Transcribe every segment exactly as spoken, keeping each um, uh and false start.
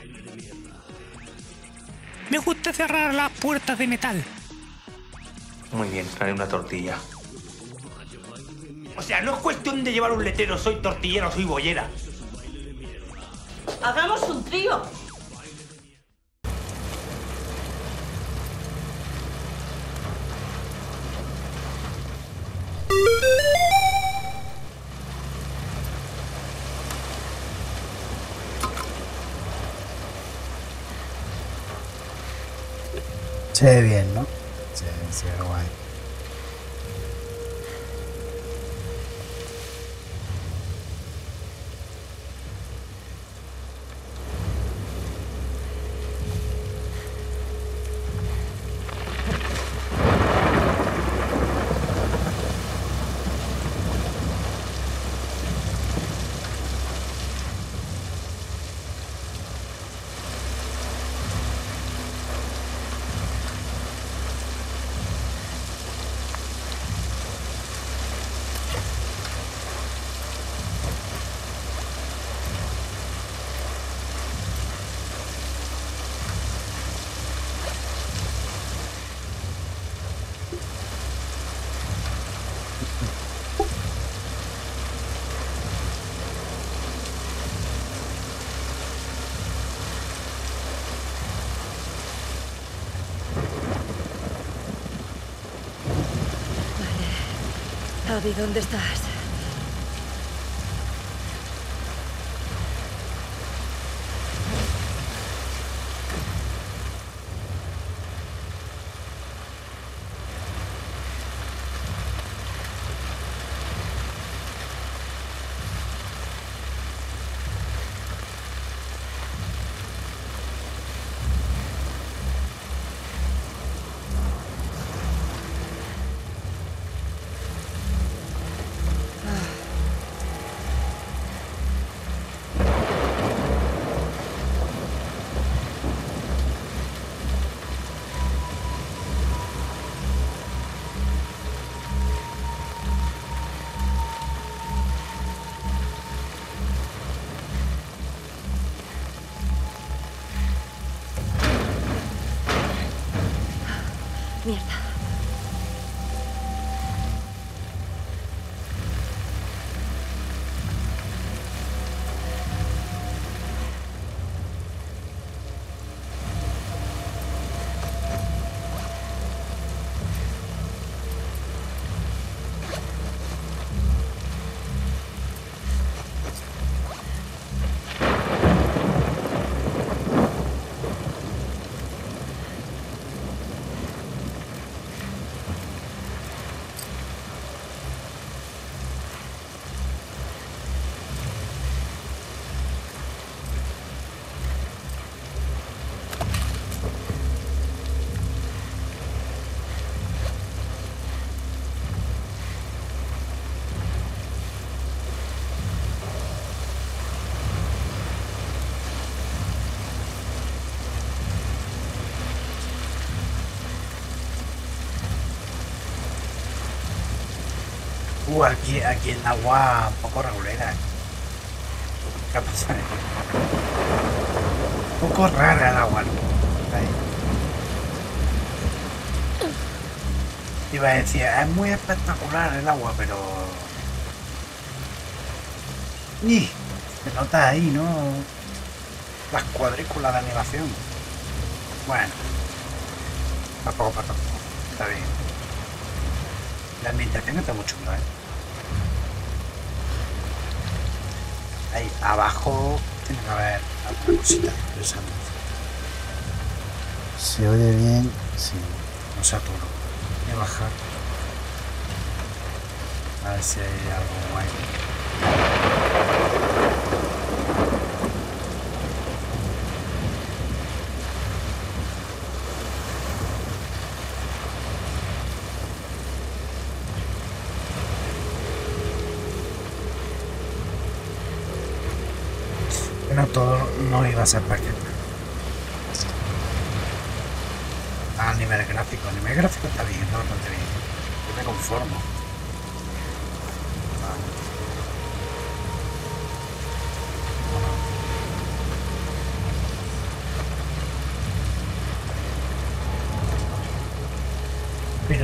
Me gusta cerrar las puertas de metal. Muy bien, traeré una tortilla. O sea, no es cuestión de llevar un letrero, soy tortillera o soy bollera. ¡Hagamos un trío! Se ve bien, ¿no? Se, se ve guay. Abby, ¿dónde estás? Mierda. Uh, aquí, aquí el agua un poco regulera. ¿Qué pasa? Un poco rara el agua, ¿no? Ahí. Iba a decir, es muy espectacular el agua, pero... ¡Y! Se nota ahí, ¿no? Las cuadrículas de animación. Bueno. Tampoco para tampoco. Está bien. La ambientación está muy chula, ¿eh? Ahí abajo tiene que haber alguna cosita interesante. ¿Se oye bien? Sí, no saturo. Voy a bajar. A ver si hay algo guay. No todo no iba a ser perfecto. A nivel gráfico, a nivel gráfico está bien, está bastante bien. Yo me conformo.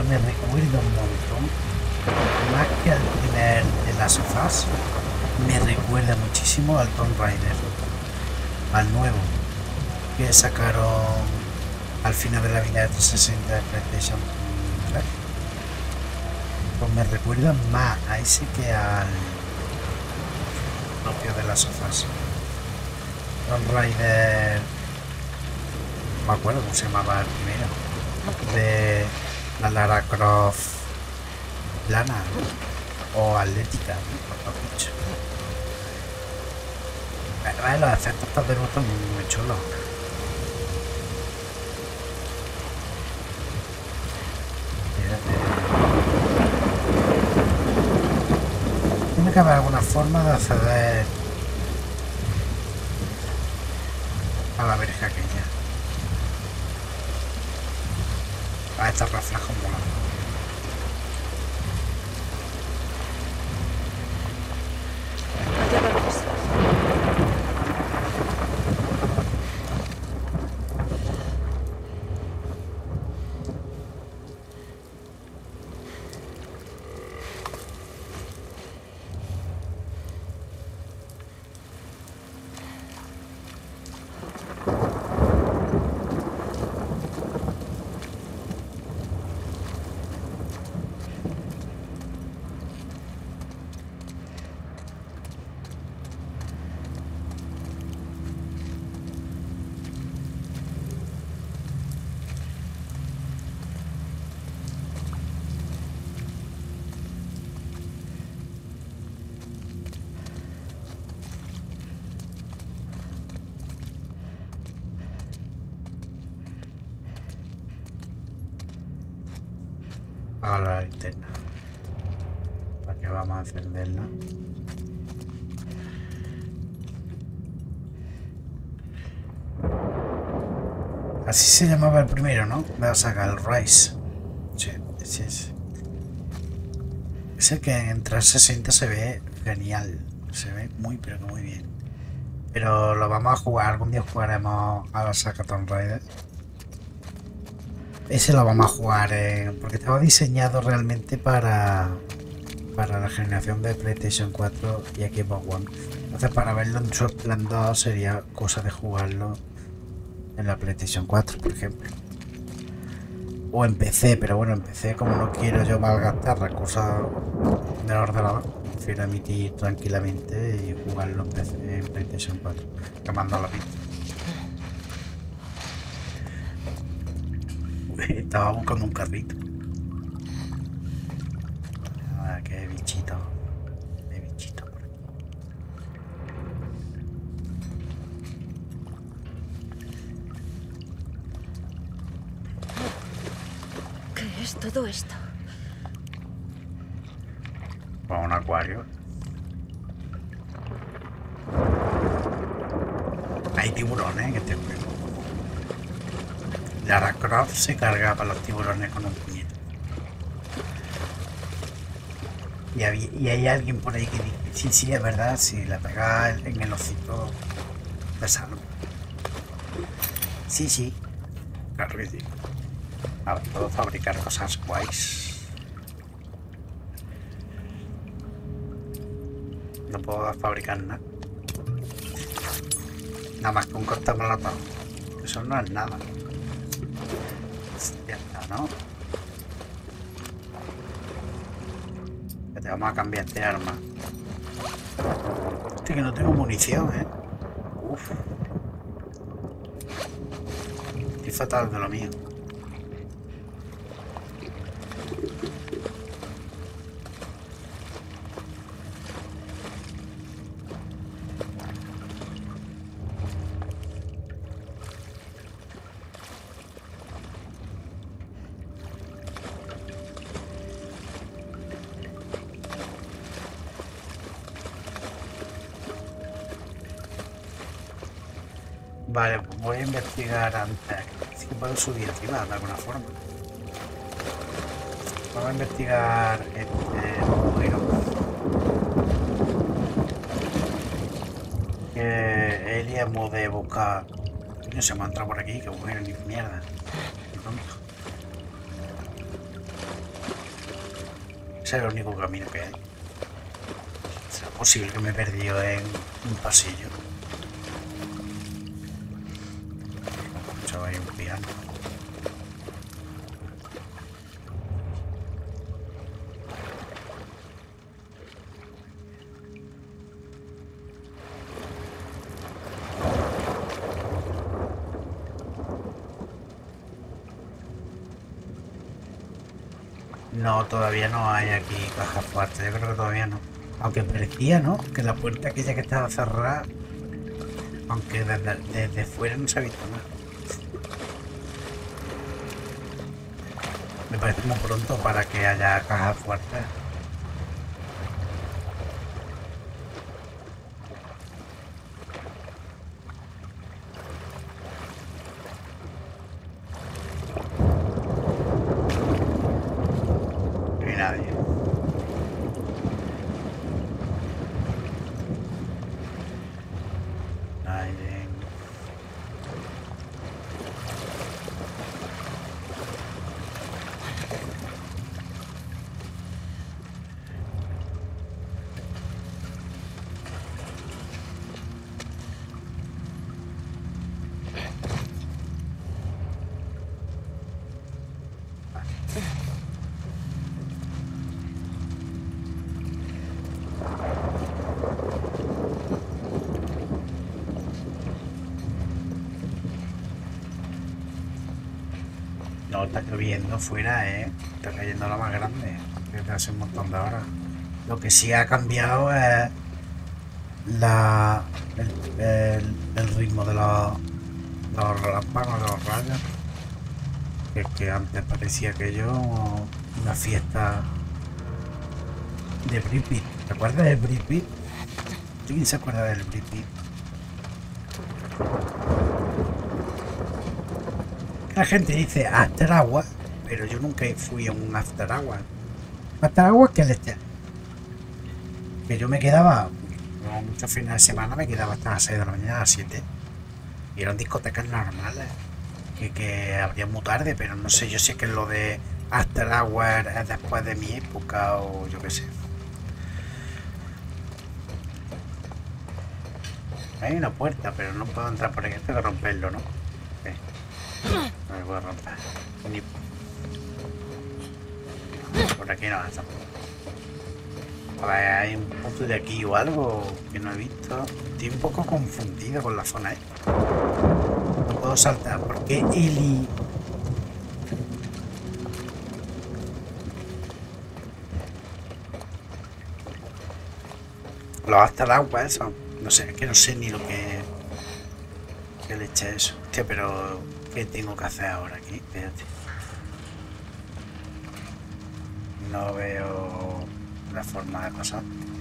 pero me recuerda un montón, más que al primer de las sofás, me recuerda muchísimo al Tomb Raider, al nuevo que sacaron al final de la vida de trescientos sesenta de PlayStation tres. Pues me recuerda más a ese que al propio de las sofás. Tomb Raider, no me acuerdo cómo se llamaba el primero, de la Lara Croft plana o atlética, mejor dicho. Pero los efectos de luz son muy chulos. Tiene que haber alguna forma de acceder a la verja aquella. A estos reflejos volados. Ya vamos. A la linterna. ¿Para qué vamos a encenderla? Así se llamaba el primero, ¿no? De la saga, el Rise. Sí, sí, sí. Ese que en trescientos sesenta se ve genial. Se ve muy, pero que muy bien. Pero lo vamos a jugar. Algún día jugaremos a la saga Tomb Raider. Ese lo vamos a jugar eh, porque estaba diseñado realmente para para la generación de PlayStation cuatro y Xbox One. Entonces para verlo en su esplendor sería cosa de jugarlo en la PlayStation cuatro, por ejemplo. O en P C, pero bueno, en P C como no quiero yo malgastar recursos del ordenador, prefiero emitir tranquilamente y jugarlo en, P C, en PlayStation cuatro, quemando la pista. Estaba buscando un carrito. Ah, qué bichito. Qué bichito por aquí. ¿Qué es todo esto? Para un acuario. Hay tiburones en este juego. Lara Croft se cargaba los tiburones con un puñete. Y, había, y hay alguien por ahí que dice, sí, sí, es verdad, si la pega en el hocico te salvo. Sí, sí, claro que sí. Ahora puedo fabricar cosas guays. No puedo fabricar nada. Nada más que un cortamolotov. Eso no es nada. Ya está, ¿no? Ya te vamos a cambiar de arma. Hostia, que no tengo munición, ¿eh? Uf. Estoy fatal de lo mío. Vale, pues voy a investigar antes. Si puedo subir arriba de alguna forma. Vamos a investigar este agujero. Que Elia de buscar. No se me ha entrado por aquí, que agujero ni mierda. Qué tonto. Ese es el único camino que hay. ¿Será posible que me he perdido en un pasillo? Escuchaba ahí un piano. No, todavía no hay aquí caja fuerte, yo creo que todavía no. Aunque parecía, ¿no? Que la puerta aquella que estaba cerrada, aunque desde, desde fuera no se ha visto nada. Me parece muy pronto para que haya caja fuerte. No, está lloviendo fuera, ¿eh? Está cayendo la más grande desde hace un montón de horas. Lo que sí ha cambiado es la, el, el, el ritmo de los, los relámpagos, de los rayos. Que, que antes parecía aquello una fiesta de Pripyat. ¿Te acuerdas del Pripyat? ¿Quién se acuerda del Pripyat? La gente dice After Hours, pero yo nunca fui a un After Hours. After Hours que le que yo me quedaba, como muchos fines de semana, me quedaba hasta las seis de la mañana, a las siete. Y eran discotecas normales, que, que abrían muy tarde, pero no sé, yo sé que lo de After Hours es después de mi época o yo qué sé. Hay una puerta, pero no puedo entrar por aquí, tengo que romperlo, ¿no? Okay. No me puedo romper. Ni... Por aquí no avanza. A ver, hay un punto de aquí o algo que no he visto. Estoy un poco confundido con la zona, ¿eh? No puedo saltar porque Eli... Los hasta el agua, eso. No sé, es que no sé ni lo que... que le eché eso. Hostia, pero... ¿qué tengo que hacer ahora aquí? Espérate. No veo la forma de pasar.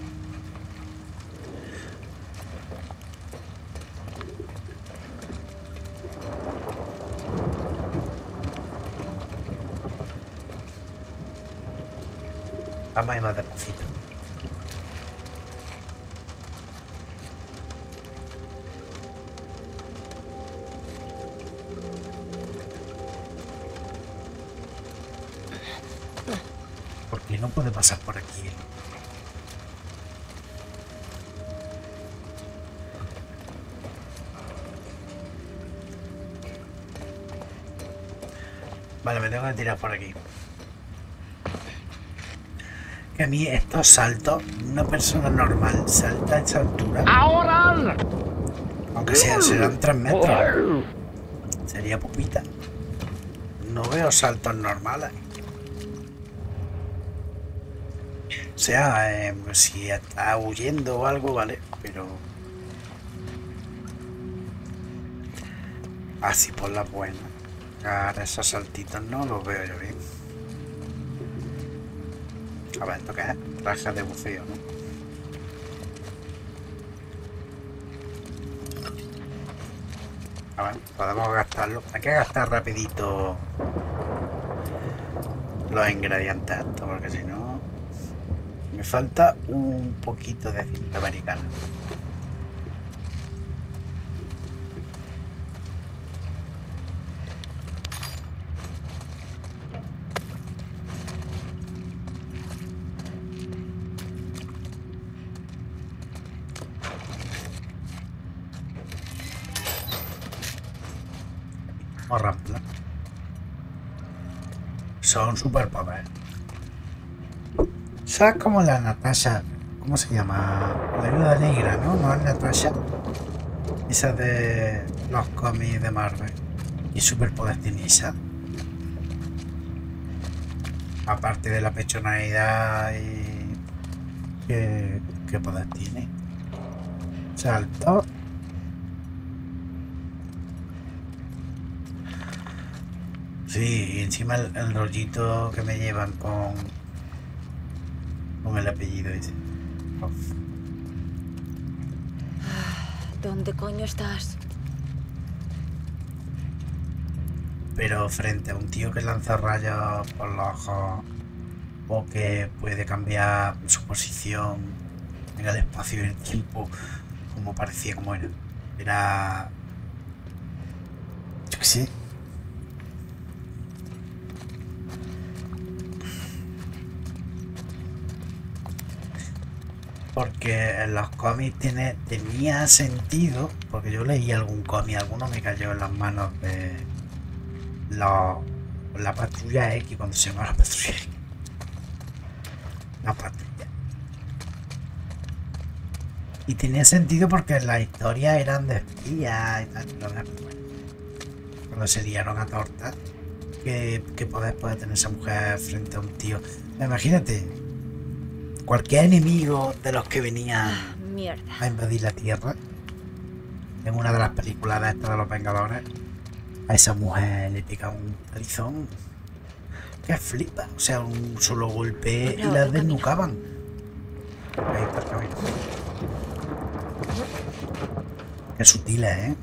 Vamos a ir más despacito. Porque no puede pasar por aquí. Vale, me tengo que tirar por aquí. Que a mí estos saltos, una persona normal salta a esta altura. ¡Ahora! Aunque sea, serán tres metros. Sería poquita. No veo saltos normales. O sea, eh, si está huyendo o algo, vale, pero... así por la buena. Ahora esos saltitos no los veo yo bien. A ver, ¿esto qué es? Traje de buceo, ¿no? A ver, podemos gastarlo. Hay que gastar rapidito los ingredientes estos, porque si no... me falta un poquito de cinta americana. O Rampla. Son superpoderes. ¿Sabes cómo la Natasha? ¿Cómo se llama? La viuda negra, ¿no? No es Natasha. Esa de los cómics de Marvel. ¿Y superpoder tiene esa? Aparte de la pechonalidad y... ¿Qué, qué poder tiene? Salto. Sí, y encima el, el rollito que me llevan con... Con el apellido ese. Uf. ¿Dónde coño estás? Pero frente a un tío que lanza rayos por los ojos o que puede cambiar su posición en el espacio y el tiempo, como parecía, como era. Era... Yo qué sé. Porque en los cómics tiene, tenía sentido, porque yo leí algún cómic, alguno me cayó en las manos de la, la Patrulla X, cuando se llama la Patrulla X. La Patrulla. Y tenía sentido porque las historias eran de espías y tal. Cuando se liaron a tortas, ¿qué, qué poder puede tener esa mujer frente a un tío? Imagínate. Cualquier enemigo de los que venían Mierda. a invadir la Tierra, en una de las películas de estas de los Vengadores, a esa mujer le pica un palizón que flipa, o sea, un solo golpe y la desnucaban. Ahí está el camino. Qué sutiles, ¿eh?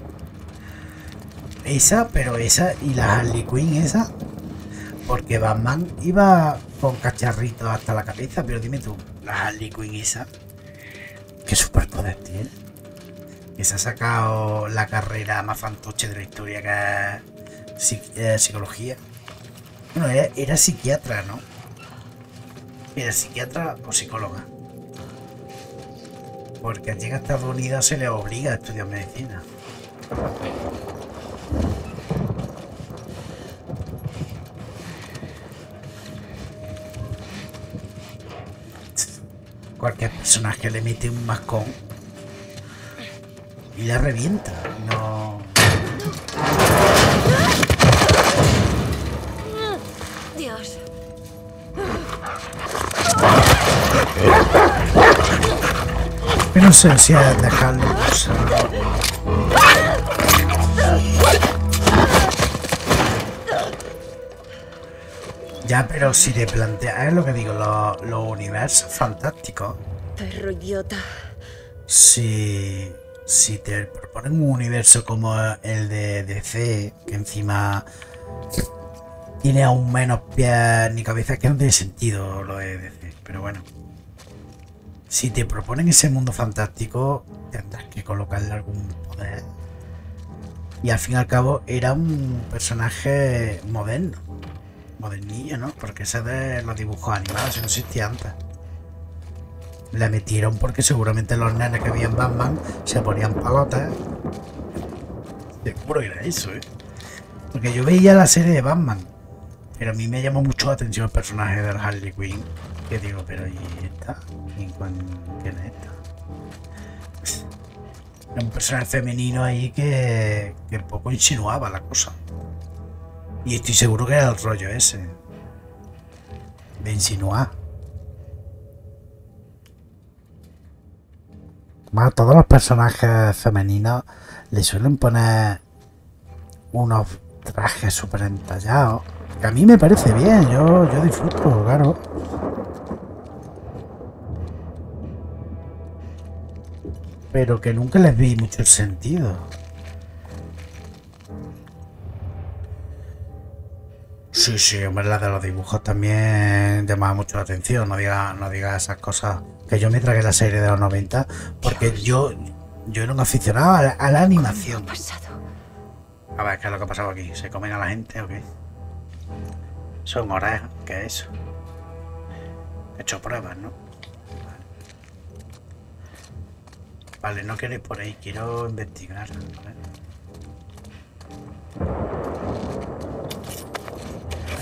Esa, pero esa y la Harley Quinn esa, porque Batman iba con cacharritos hasta la cabeza, pero dime tú, la Harley Quinn esa, ¿qué superpoder tiene? Que se ha sacado la carrera más fantoche de la historia, que es psic eh, psicología. Bueno, era, era psiquiatra, ¿no? Era psiquiatra o psicóloga. Porque allí en Estados Unidos se le obliga a estudiar medicina. Cualquier personaje le mete un mascón y la revienta. No. Dios. Pero no sé si es dejarlo usar. Ya, pero si te planteas, es lo que digo, los, los universos fantásticos. Perro idiota. Si, si te proponen un universo como el de D C, que encima tiene aún menos pies ni cabeza, que no tiene sentido lo de D C, pero bueno. Si te proponen ese mundo fantástico, tendrás que colocarle algún poder. Y al fin y al cabo era un personaje moderno. Modernillo, ¿no? Porque ese de los dibujos animados, no existía antes. Le metieron porque seguramente los nenes que veían Batman se ponían palotas. Seguro que era eso, ¿eh? Porque yo veía la serie de Batman, pero a mí me llamó mucho la atención el personaje de Harley Quinn. Que digo, pero ¿y esta? ¿Y quién es esta? Era un personaje femenino ahí que, que poco insinuaba la cosa. Y estoy seguro que era el rollo ese de insinuar. Bueno, a todos los personajes femeninos le suelen poner unos trajes súper entallados. Que a mí me parece bien, yo, yo disfruto, claro. Pero que nunca les vi mucho el sentido. Sí, sí, hombre, la de los dibujos también llamaba mucho la atención. No digas no diga esas cosas. Que yo me tragué la serie de los noventa porque Dios. yo yo era un aficionado a la, a la animación. A ver, ¿qué es lo que ha pasado aquí? ¿Se comen a la gente o qué? Son orejas, ¿qué es eso? He hecho pruebas, ¿no? Vale, no quiero ir por ahí, quiero investigar. A ver.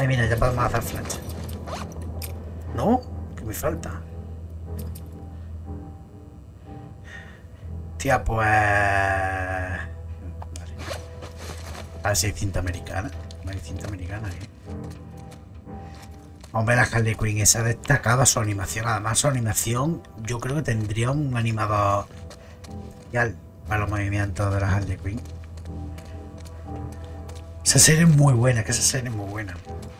Ay, mira, ya podemos hacer flash. ¿No? ¿Qué me falta? Tía, pues... Vale. A ver si hay cinta americana. No hay cinta americana, ¿eh? Hombre, la Harley Quinn esa destacaba su animación. Además, su animación, yo creo que tendría un animador ya para los movimientos de la Harley Quinn. Esa serie es muy buena, que esa serie es muy buena.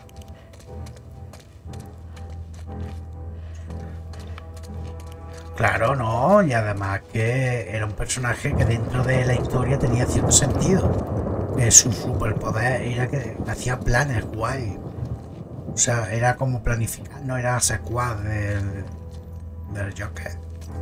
Claro, no, y además que era un personaje que dentro de la historia tenía cierto sentido. Eh, su superpoder era que hacía planes guay. O sea, era como planificar, no era secuaz del, del Joker.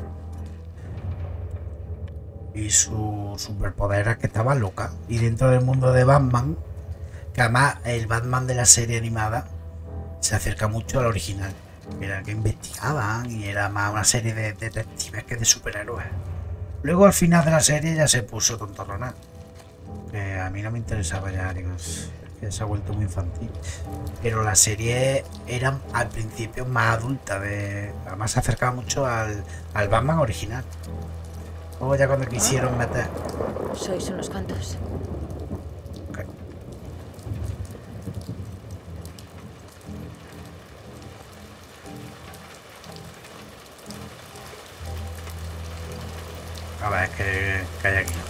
Y su superpoder era que estaba loca. Y dentro del mundo de Batman, que además el Batman de la serie animada se acerca mucho al original. Era que investigaban y era más una serie de detectives que de superhéroes. Luego al final de la serie ya se puso tontorrona. Que a mí no me interesaba ya, digo, es que se ha vuelto muy infantil. Pero la serie era al principio más adulta, de, además se acercaba mucho al, al Batman original. Luego ya cuando quisieron meter... Sois unos cuantos. Okay. A ver, ¿qué, qué hay aquí?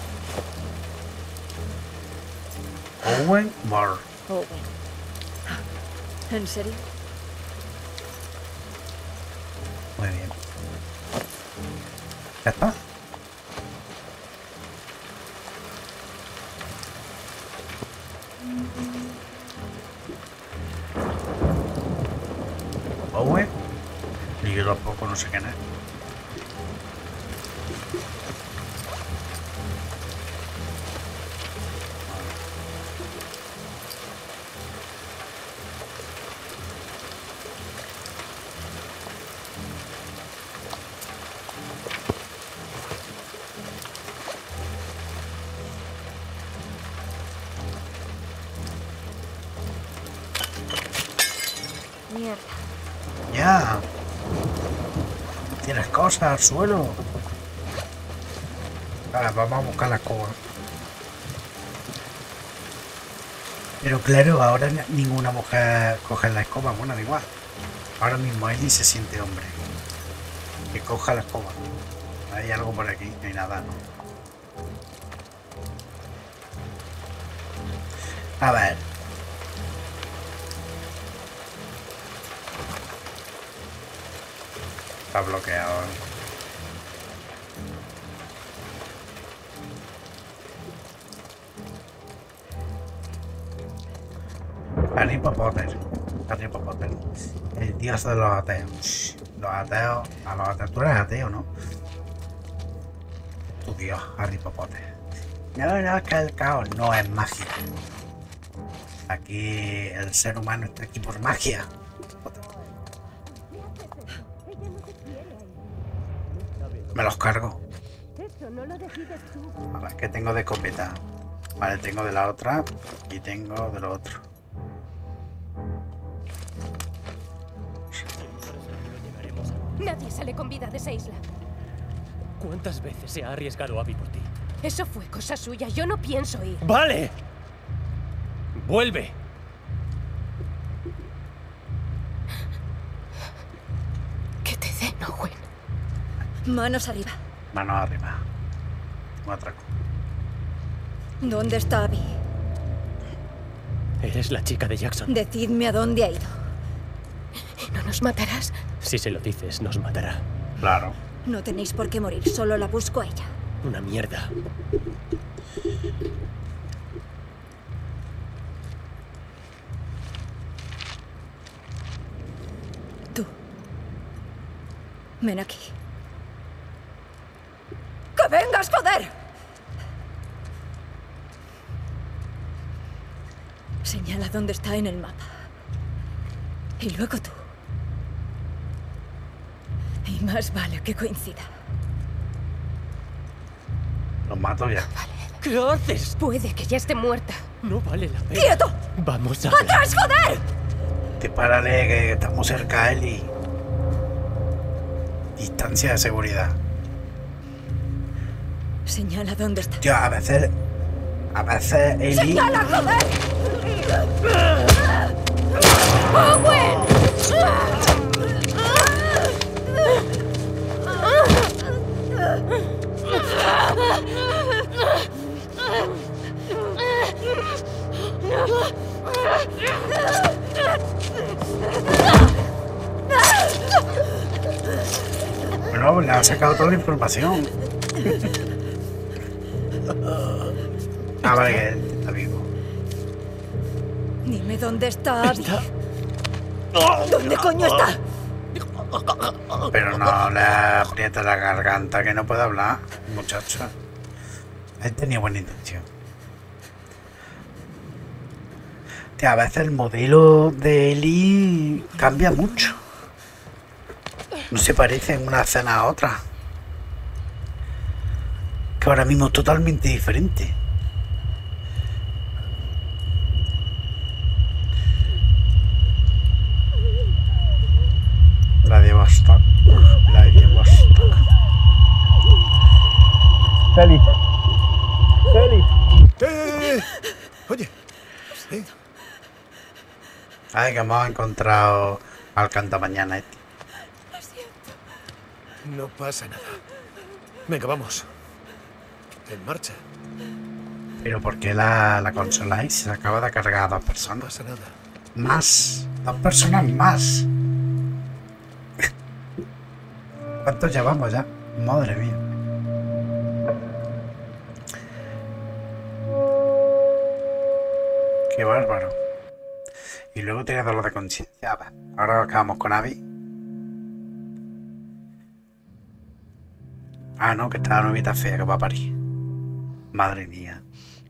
Owen Moore. Owen. ¿En serio? Muy bien. ¿Ya está? Owen. Y yo tampoco no sé quién es. Mierda. Ya. Tienes cosas al suelo. Ahora vamos a buscar la escoba. Pero claro, ahora ninguna mujer coge la escoba. Bueno, da igual. Ahora mismo Eli se siente hombre. Que coja la escoba. Hay algo por aquí. No hay nada, ¿no? A ver. Está bloqueado. Harry Potter. Harry Potter. El dios de los ateos. Los ateos. A los ateos. Tú eres ateo, ¿no? Tu dios, Harry Potter. No, no, es que el caos no es magia. Aquí el ser humano está aquí por magia. Me los cargo. A ver, ¿qué tengo de escopeta? Vale, tengo de la otra y tengo de lo otro. Nadie sale con vida de esa isla. ¿Cuántas veces se ha arriesgado Abby por ti? Eso fue cosa suya. Yo no pienso ir. ¡Vale! ¡Vuelve! Que te den, Owen. Manos arriba. Manos arriba. Un atraco. ¿Dónde está Abby? Eres la chica de Jackson. Decidme a dónde ha ido. ¿Y no nos matarás? Si se lo dices, nos matará. Claro. No tenéis por qué morir, solo la busco a ella. Una mierda. Tú. Ven aquí. ¡Que vengas, joder! Señala dónde está en el mapa. Y luego tú. Y más vale que coincida. Los mato ya. Vale. ¿Qué haces? Puede que ya esté muerta. No vale la pena. ¡Quieto! Vamos a hablar. ¡Atrás, joder! Dispárale que estamos cerca a él y... Distancia de seguridad. Señala dónde está. Tío, a veces... A veces Eli... ¡Señala, joder! ¡Owen! Bueno, le ha sacado toda la información. Ah, vale, que está vivo. Dime dónde está Abby. ¿Dónde coño está? Pero no le aprieta la garganta, que no puede hablar, muchacho. Él tenía buena intención. Tía, a veces el modelo de Eli cambia mucho. No se parece en una escena a otra. Que ahora mismo es totalmente diferente. La de Vostok. La de Vostok. Félix. Félix. ¡Eh! Oye. ¿Eh? Ay, que hemos encontrado al cantamañana este. No pasa nada. Venga, vamos. En marcha. Pero ¿por qué la, la consoláis? Se acaba de cargar a dos No personas. pasa nada. Más. Dos personas más. ¿Cuántos llevamos ya? Madre mía. Qué bárbaro. Y luego tiene dolor de conciencia. Ahora acabamos con Abby. Ah, no, que está la novita fea que va a parir. Madre mía.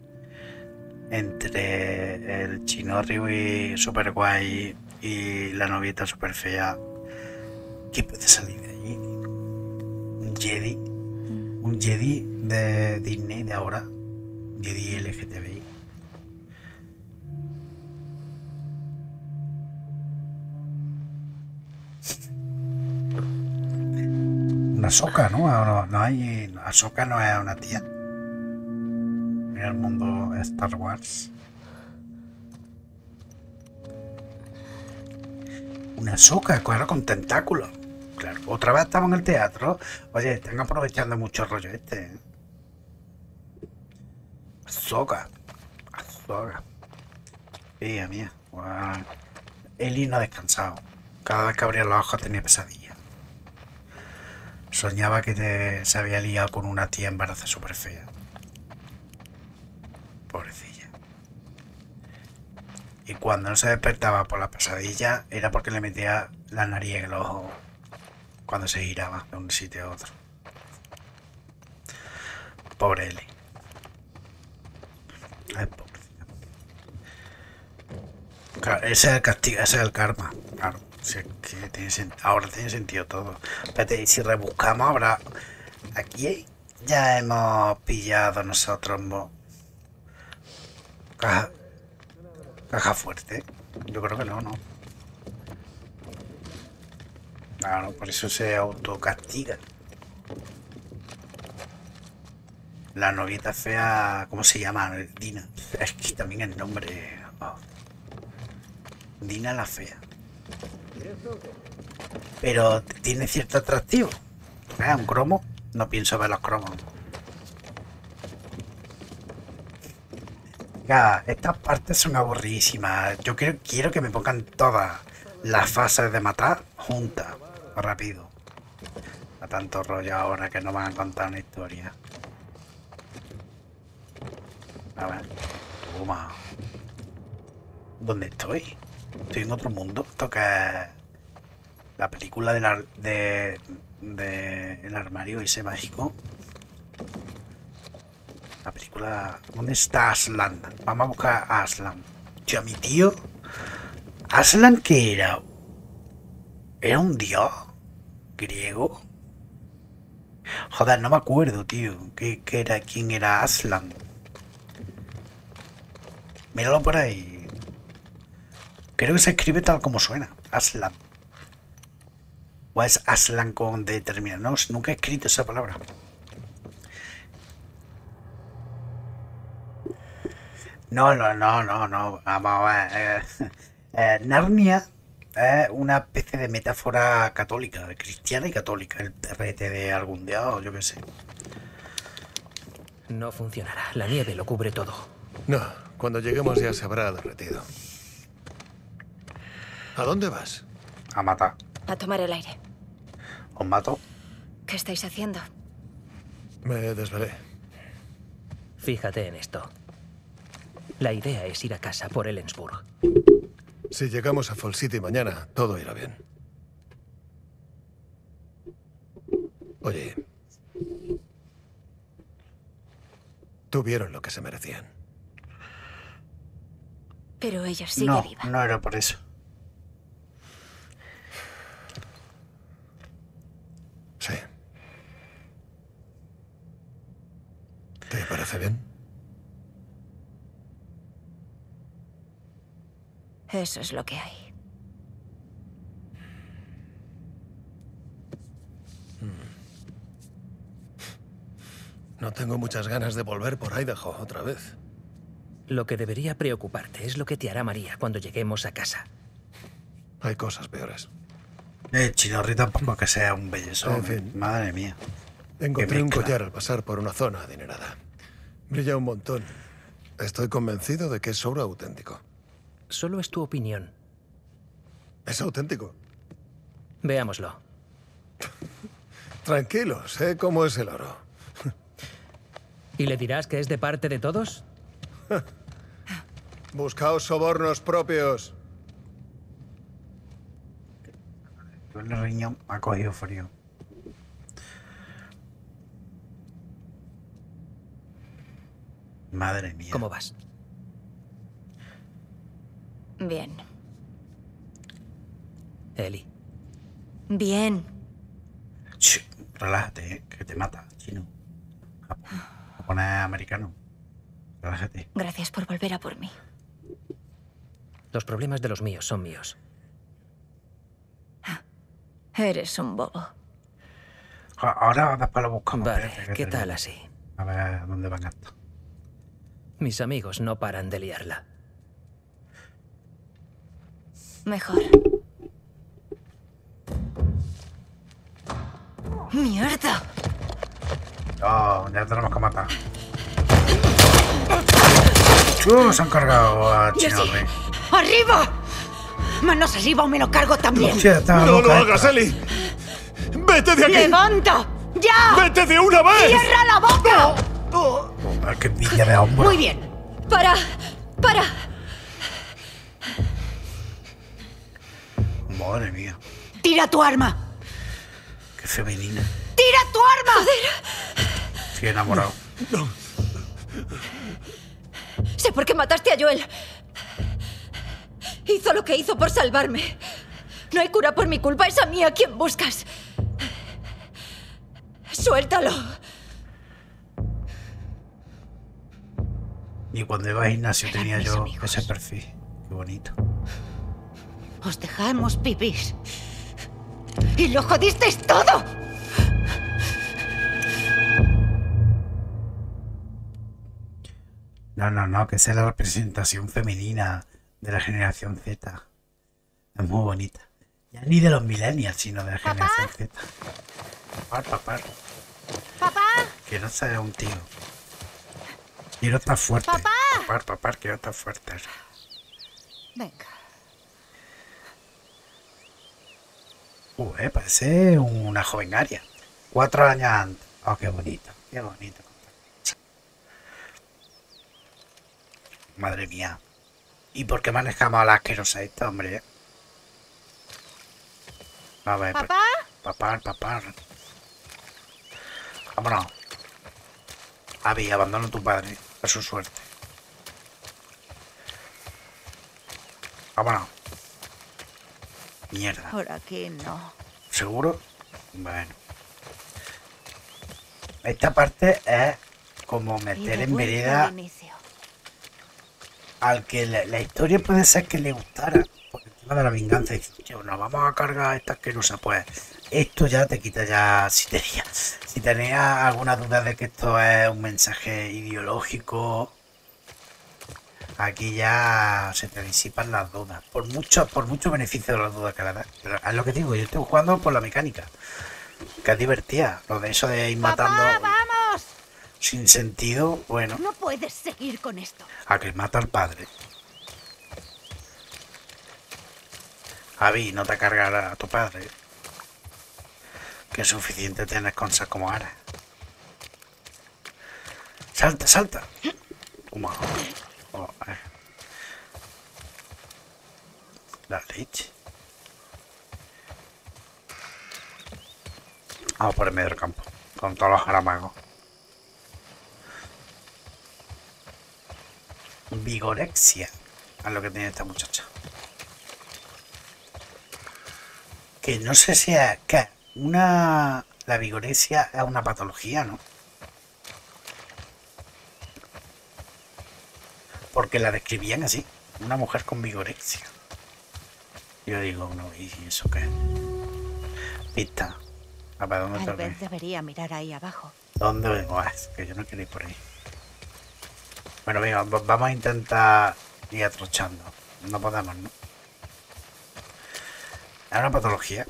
Entre el Chinorri super guay y la novita super fea, ¿qué puede salir de allí? Un Jedi. Un Jedi de Disney de ahora. Jedi L G T B I. Una Ahsoka, ¿no? No, no hay... Ahsoka no es una tía. En el mundo Star Wars. Una Ahsoka, claro, con tentáculos. Claro, otra vez estamos en el teatro. Oye, están aprovechando mucho el rollo este. ¿eh? Ahsoka. Ahsoka. Mía, mía. Wow. Eli no ha descansado. Cada vez que abría los ojos tenía pesadillas. Soñaba que te, se había liado con una tía embarazada súper fea. Pobrecilla. Y cuando no se despertaba por la pesadilla era porque le metía la nariz en el ojo cuando se giraba de un sitio a otro. Pobre Eli. Ay, pobrecita. Claro, ese es el castigo, ese es el karma. Claro. Si es que tiene ahora tiene sentido todo. Espérate, y si rebuscamos ahora. Aquí ya hemos pillado nosotros. Caja. Caja fuerte. Yo creo que no, no. Claro, por eso se autocastiga. La novita fea. ¿Cómo se llama? Dina. Es que también el nombre. Oh. Dina la fea. Pero tiene cierto atractivo. ¿Eh? Un cromo. No pienso ver los cromos. Ya, estas partes son aburridísimas. Yo quiero, quiero que me pongan todas las fases de matar juntas. Rápido. A tanto rollo ahora que no van a contar una historia. A ver. Toma. ¿Dónde estoy? Estoy en otro mundo. Esto que es la película de, la, de, de el armario ese mágico. La película... ¿Dónde está Aslan? Vamos a buscar a Aslan. Tío, mi tío... ¿Aslan qué era? ¿Era un dios griego? Joder, no me acuerdo, tío. ¿Qué, qué era? ¿Quién era Aslan? Míralo por ahí. Creo que se escribe tal como suena. Aslan. O es Aslan con determinación. No, nunca he escrito esa palabra. No, no, no, no, no. Vamos a ver. Eh, eh, Narnia es una especie de metáfora católica, cristiana y católica. El perrete de algún dios, o yo qué sé. No funcionará. La nieve lo cubre todo. No, cuando lleguemos ya se habrá derretido. ¿A dónde vas? A matar. A tomar el aire. Os mato. ¿Qué estáis haciendo? Me desvelé. Fíjate en esto. La idea es ir a casa por Ellensburg. Si llegamos a Fall City mañana, todo irá bien. Oye. Tuvieron lo que se merecían. Pero ella sigue No, viva. no era por eso. Sí. ¿Te parece bien? Eso es lo que hay. No tengo muchas ganas de volver por Idaho otra vez. Lo que debería preocuparte es lo que te hará María cuando lleguemos a casa. Hay cosas peores. Eh, Chinorri tampoco que sea un bellezón. En fin. Madre mía. Encontré Qué un mezcla. collar al pasar por una zona adinerada. Brilla un montón. Estoy convencido de que es oro auténtico. Solo es tu opinión. Es auténtico. Veámoslo. Tranquilo, sé cómo es el oro. ¿Y le dirás que es de parte de todos? Buscaos sobornos propios. El riñón me ha cogido frío. Madre mía. ¿Cómo vas? Bien. Eli. Bien. Ch, relájate, eh, que te mata, chino. Japonés americano. Relájate. Gracias por volver a por mí. Los problemas de los míos son míos. Eres un bobo. A- Ahora después lo buscamos. Vale, espérate, que ¿qué te- tal así? A ver dónde van estos. Mis amigos no paran de liarla. Mejor. ¡Mierda! Oh, ya tenemos que matar. Uh, se han cargado a Chinorri. ¡Arriba! ¡Manos arriba o me lo cargo también! Hostia, está ¡No lo loca hagas, esta. Eli! ¡Vete de aquí! ¡Levanta! ¡Ya! ¡Vete de una vez! ¡Cierra la boca! Oh, qué envidia de hombro. Muy bien. ¡Para! ¡Para! Madre mía, ¡Tira tu arma! qué femenina. ¡Tira tu arma! Estoy enamorado. Sé por qué mataste a Joel. Hizo lo que hizo por salvarme. No hay cura por mi culpa, es a mí a quien buscas. Suéltalo. Y cuando iba al gimnasio tenía mis yo amigos. ese perfil. Qué bonito. Os dejamos pipis. ¡Y lo jodisteis todo! No, no, no, que sea la representación femenina de la generación Z. Es muy bonita. Ya ni de los millennials, sino de la generación Z. Papá, papá. ¡Papá! Quiero ser un tío. Quiero estar fuerte. Papá. Papá, papá, quiero estar fuerte. Venga. Uh, eh, parece una jovenaria. Cuatro años antes. Oh, qué bonito, qué bonito. Madre mía. ¿Y por qué manejamos a la asquerosa esta, hombre? A ver, ¿Papá? papá, papá. Vámonos. Abby, abandona a tu padre. A su suerte. Vámonos. Mierda. Por aquí no. ¿Seguro? Bueno. Esta parte es como Y meter de en vuelta vereda al inicio. al que la, la historia puede ser que le gustara, por el tema de la venganza. Dices, tío, nos vamos a cargar a esta asquerosa. Pues esto ya te quita ya. Si tenías si tenía alguna duda de que esto es un mensaje ideológico, aquí ya se te disipan las dudas. Por mucho, por mucho beneficio de las dudas que le das. Pero es lo que digo, yo estoy jugando por la mecánica. Que es divertida. Lo de eso de ir matando. ¡Papá, vamos! Sin sentido, bueno. No puedes seguir con esto. A que mata al padre. Javi, no te cargará a tu padre. Que es suficiente tener cosas como ahora. Salta, salta. Toma. Oh, eh. La leche. Vamos por el medio del campo. Con todos los jaramagos. Vigorexia. Es lo que tiene esta muchacha. Que no sé si es que una... La vigorexia es una patología, ¿no? Porque la describían así. Una mujer con vigorexia. Yo digo, no, ¿y eso qué? Pista. A ver, ¿dónde Tal te vez debería mirar ahí abajo. ¿Dónde vengo? Es que yo no quiero ir por ahí. Bueno, venga, vamos a intentar ir atrochando. No podemos, ¿no? Es una patología.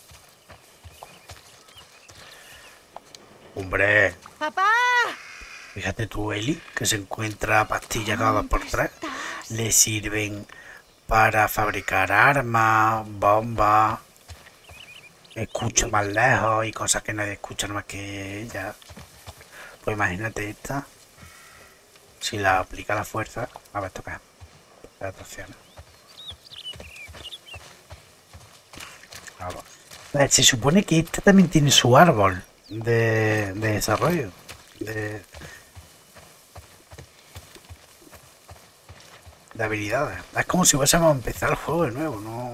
Hombre, ¡Papá! fíjate tú, Eli, que se encuentra pastillas cada dos por tres. Le sirven para fabricar armas, bombas, escucha más lejos y cosas que nadie escucha más que ella. Pues imagínate esta. Si la aplica la fuerza, a ver, esto qué es. La atracción. Vamos. Se supone que esta también tiene su árbol de, de desarrollo. De, de habilidades. Es como si fuésemos a empezar el juego de nuevo, no.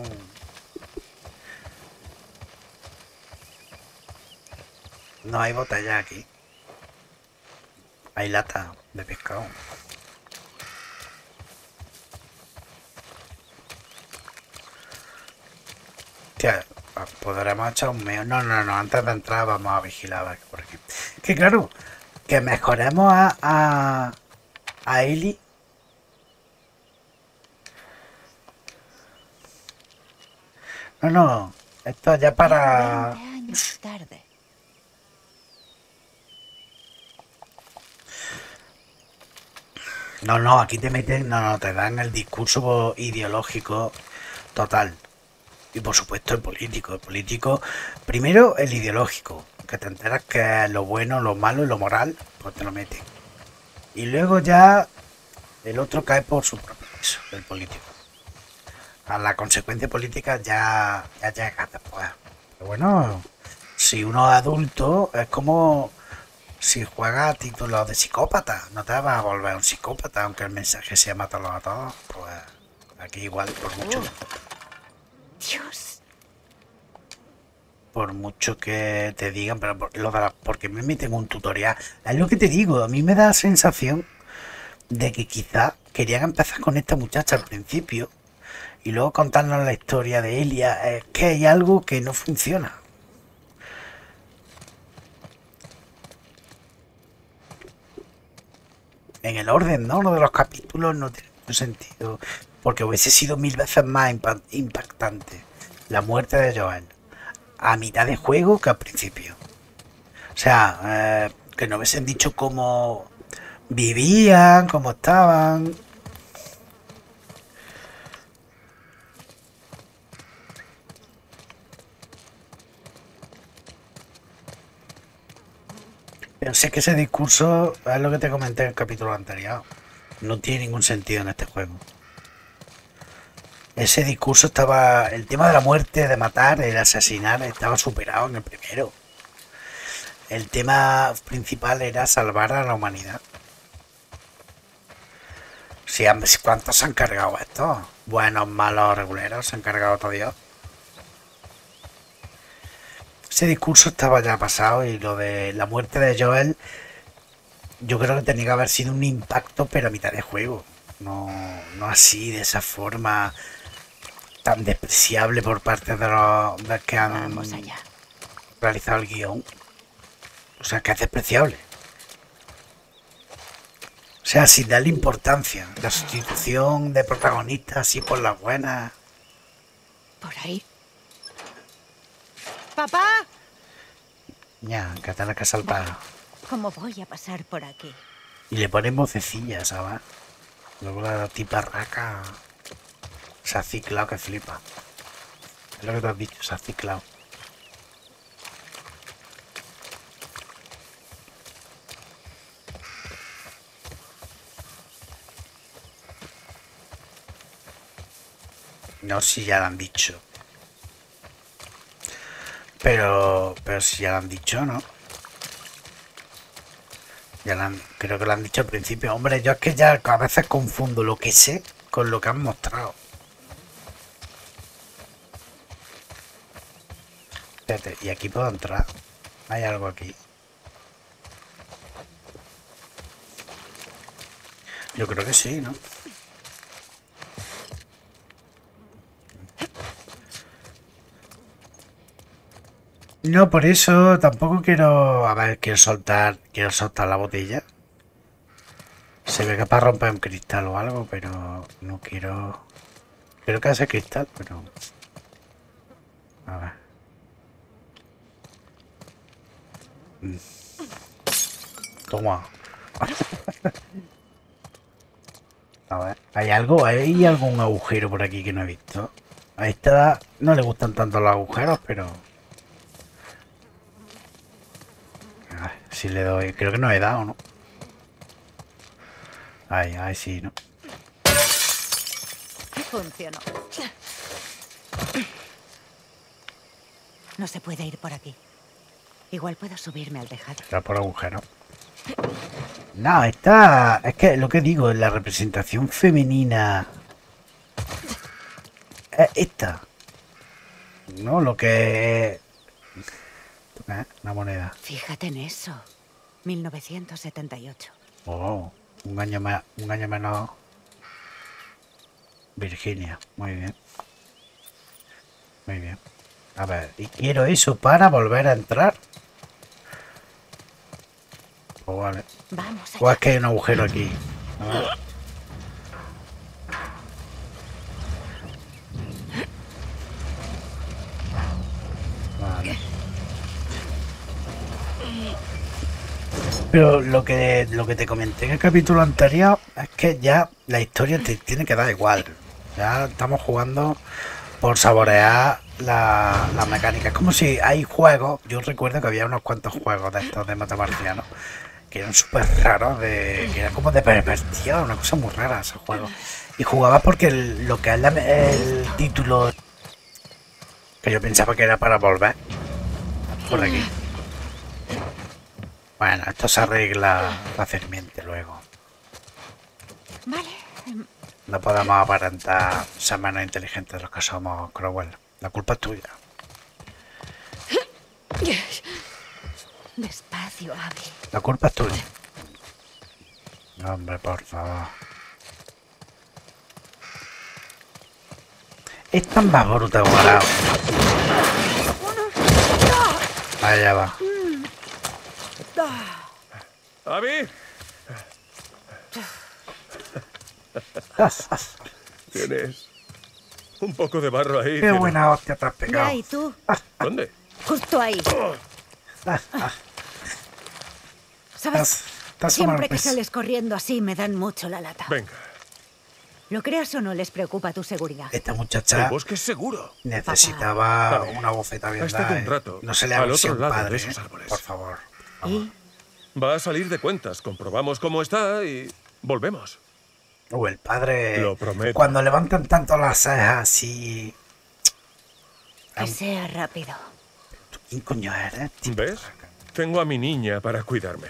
No hay botella aquí. Hay lata de pescado. Hostia, podremos echar un meo. No, no, no, antes de entrar vamos a vigilar aquí por aquí. Que claro, que mejoremos a, a, a Eli. No, no, esto ya para... veinte años tarde. No, no, aquí te meten, no, no, te dan el discurso ideológico total. Y por supuesto el político, el político, primero el ideológico, que te enteras que es lo bueno, lo malo y lo moral, pues te lo meten. Y luego ya el otro cae por su propio peso, el político. A la consecuencia política ya, ya llega después. Pero bueno, si uno es adulto, es como... Si juegas a título de psicópata, no te vas a volver un psicópata, aunque el mensaje sea matarlos a todos. Pues aquí igual, por mucho. Dios. Por mucho que te digan, pero por, lo de la, porque me meten un tutorial. Es lo que te digo, a mí me da la sensación de que quizás querían empezar con esta muchacha al principio y luego contarnos la historia de Elia. Es que hay algo que no funciona. En el orden, ¿no? Uno de los capítulos no tiene mucho sentido. Porque hubiese sido mil veces más impactante la muerte de Joel a mitad de juego que al principio. O sea, eh, que no hubiesen dicho cómo vivían, cómo estaban. Pero sé que ese discurso es lo que te comenté en el capítulo anterior. No tiene ningún sentido en este juego. Ese discurso estaba... El tema de la muerte, de matar, el asesinar, estaba superado en el primero. El tema principal era salvar a la humanidad. Si han, ¿cuántos se han cargado estos? Buenos, malos, reguleros, se han cargado todo Dios. Ese discurso estaba ya pasado y lo de la muerte de Joel, yo creo que tenía que haber sido un impacto, pero a mitad de juego. No, no así, de esa forma. tan despreciable por parte de los de que han Vamos allá. realizado el guión. O sea, que es despreciable. O sea, sin darle importancia. La sustitución de protagonistas así por las buenas. Por ahí. ¡Papá! Ya, que te la casa al padre. ¿Cómo voy a pasar por aquí? Y le ponen vocecilla, ¿sabes? Luego la tipa raca se ha ciclado que flipa. Es lo que te has dicho, se ha ciclado. No, si ya lo han dicho. Pero, pero si ya lo han dicho, ¿no? Ya lo han, creo que lo han dicho al principio. Hombre, yo es que ya a veces confundo lo que sé con lo que han mostrado. Espérate, y aquí puedo entrar. Hay algo aquí. Yo creo que sí, ¿no? No, por eso tampoco quiero... A ver, quiero soltar... Quiero soltar la botella. Se ve que para romper un cristal o algo, pero no quiero... Creo que hace cristal, pero... A ver. Mm. Toma. A ver, ¿hay algo? ¿Hay algún agujero por aquí que no he visto? A esta no le gustan tanto los agujeros, pero... A ver, si le doy... Creo que no he dado, ¿no? Ay, ay, sí, ¿no? Funcionó. No se puede ir por aquí. Igual puedo subirme al tejado. Era por agujero. No, está... Es que lo que digo, la representación femenina... Es esta. No, lo que... ¿Eh? Una moneda. Fíjate en eso. mil novecientos setenta y ocho. Oh, un año más, un año menos. Virginia, muy bien. Muy bien. A ver, y quiero eso para volver a entrar. Pues vale. Vamos allá. O es que hay un agujero aquí. A ver. Vale. Pero lo que lo que te comenté en el capítulo anterior es que ya la historia te tiene que dar igual. Ya estamos jugando por saborear la, la mecánica. Es como si hay juegos, yo recuerdo que había unos cuantos juegos de estos de matamarcianos que eran súper raros, de, que eran como de pervertido, una cosa muy rara ese juego. Y jugaba porque el- lo que es la- el título, que yo pensaba que era para volver por aquí. Bueno, esto se arregla fácilmente luego. Vale. No podemos aparentar ser menos inteligentes de los que somos, Crowell. La culpa es tuya. Despacio, Abby. La culpa es tuya. No, hombre, por favor. Es tan más bruta como la... Allá va. ¡Abby! Tienes un poco de barro ahí. Qué cielo. buena hostia te has Ya, pegado. ¿y tú? ¿Dónde? Justo ahí. ¿Sabes? Estás Siempre que sorpresa. sales corriendo así me dan mucho la lata. Venga, Lo creas o no, les preocupa tu seguridad. Esta el muchacha bosque es seguro. necesitaba A ver, una bofeta bien estate dada, un ¿eh? rato No se le al ha otro un lado de padre, esos ¿eh? árboles. Por favor. ¿Y? Va a salir de cuentas. Comprobamos cómo está y volvemos. O el padre... Lo prometo. Cuando levantan tanto las cejas así... Que sea rápido. ¿Quién coño eres? Tipo ¿Ves? raca, Tengo a mi niña para cuidarme.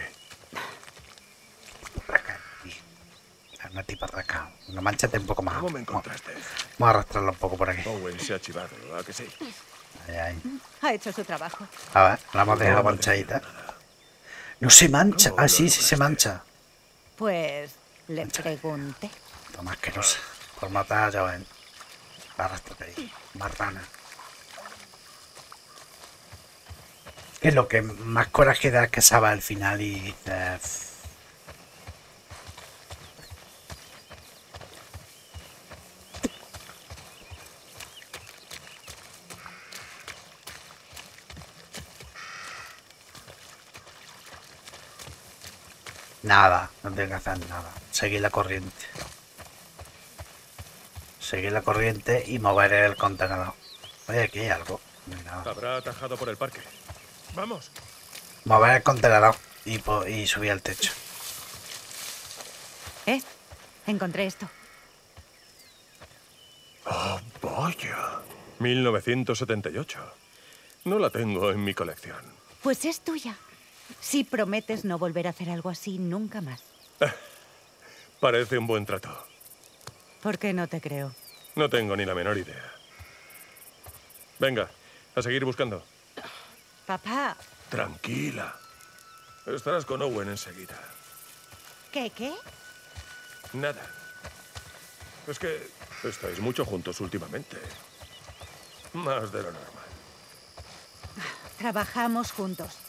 raca, tío. Es una tipa raca. No, manchate un poco más. ¿Cómo me Vamos encontraste? vamos a arrastrarlo un poco por aquí. Owen se ha chivado, ¿a que sí? Ahí, ahí. Ha hecho su trabajo. A ver, la hemos dejado No, no manchadita. No se mancha. ¿Cómo Ah, lo sí, sí se lograste? mancha. Pues le pregunté. Toma asquerosa. Por matar a Joven. Arrástrate ahí, marrana. Es lo que más coraje da que Saba al final y... Uh, Nada, no tengo que hacer nada. Seguir la corriente. Seguir la corriente y mover el contenedor. Oye, aquí hay algo. No hay nada. Habrá atajado por el parque. Vamos. Mover el contenedor y, y subir al techo. ¿Eh? Encontré esto. Oh, vaya. mil novecientos setenta y ocho. No la tengo en mi colección. Pues es tuya. Si prometes no volver a hacer algo así nunca más. Parece un buen trato. ¿Por qué no te creo? No tengo ni la menor idea. Venga, a seguir buscando. Papá. Tranquila. Estarás con Owen enseguida. ¿Qué, qué? Nada. Es que estáis mucho juntos últimamente. Más de lo normal. Trabajamos juntos.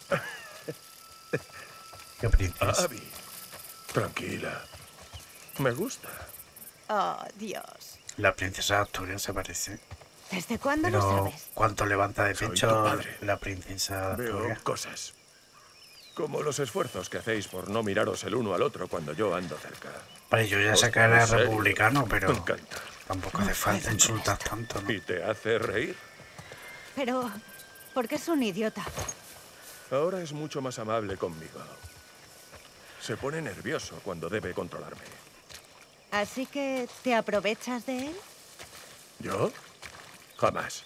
¿Qué princesa? Abby, tranquila. Me gusta. Oh, Dios. La princesa de Asturias se parece. ¿Desde cuándo Pero lo sabes? ¿cuánto levanta de Soy pecho tu padre. la princesa de Veo Asturias? cosas. Como los esfuerzos que hacéis por no miraros el uno al otro cuando yo ando cerca. Vale, yo ya sé Ostras, que eres ¿en serio? republicano, Me pero encanta. tampoco hace falta insultar tanto, ¿no? ¿Y te hace reír? Pero, ¿por qué es un idiota? Ahora es mucho más amable conmigo. Se pone nervioso cuando debe controlarme. ¿Así que te aprovechas de él? ¿Yo? Jamás.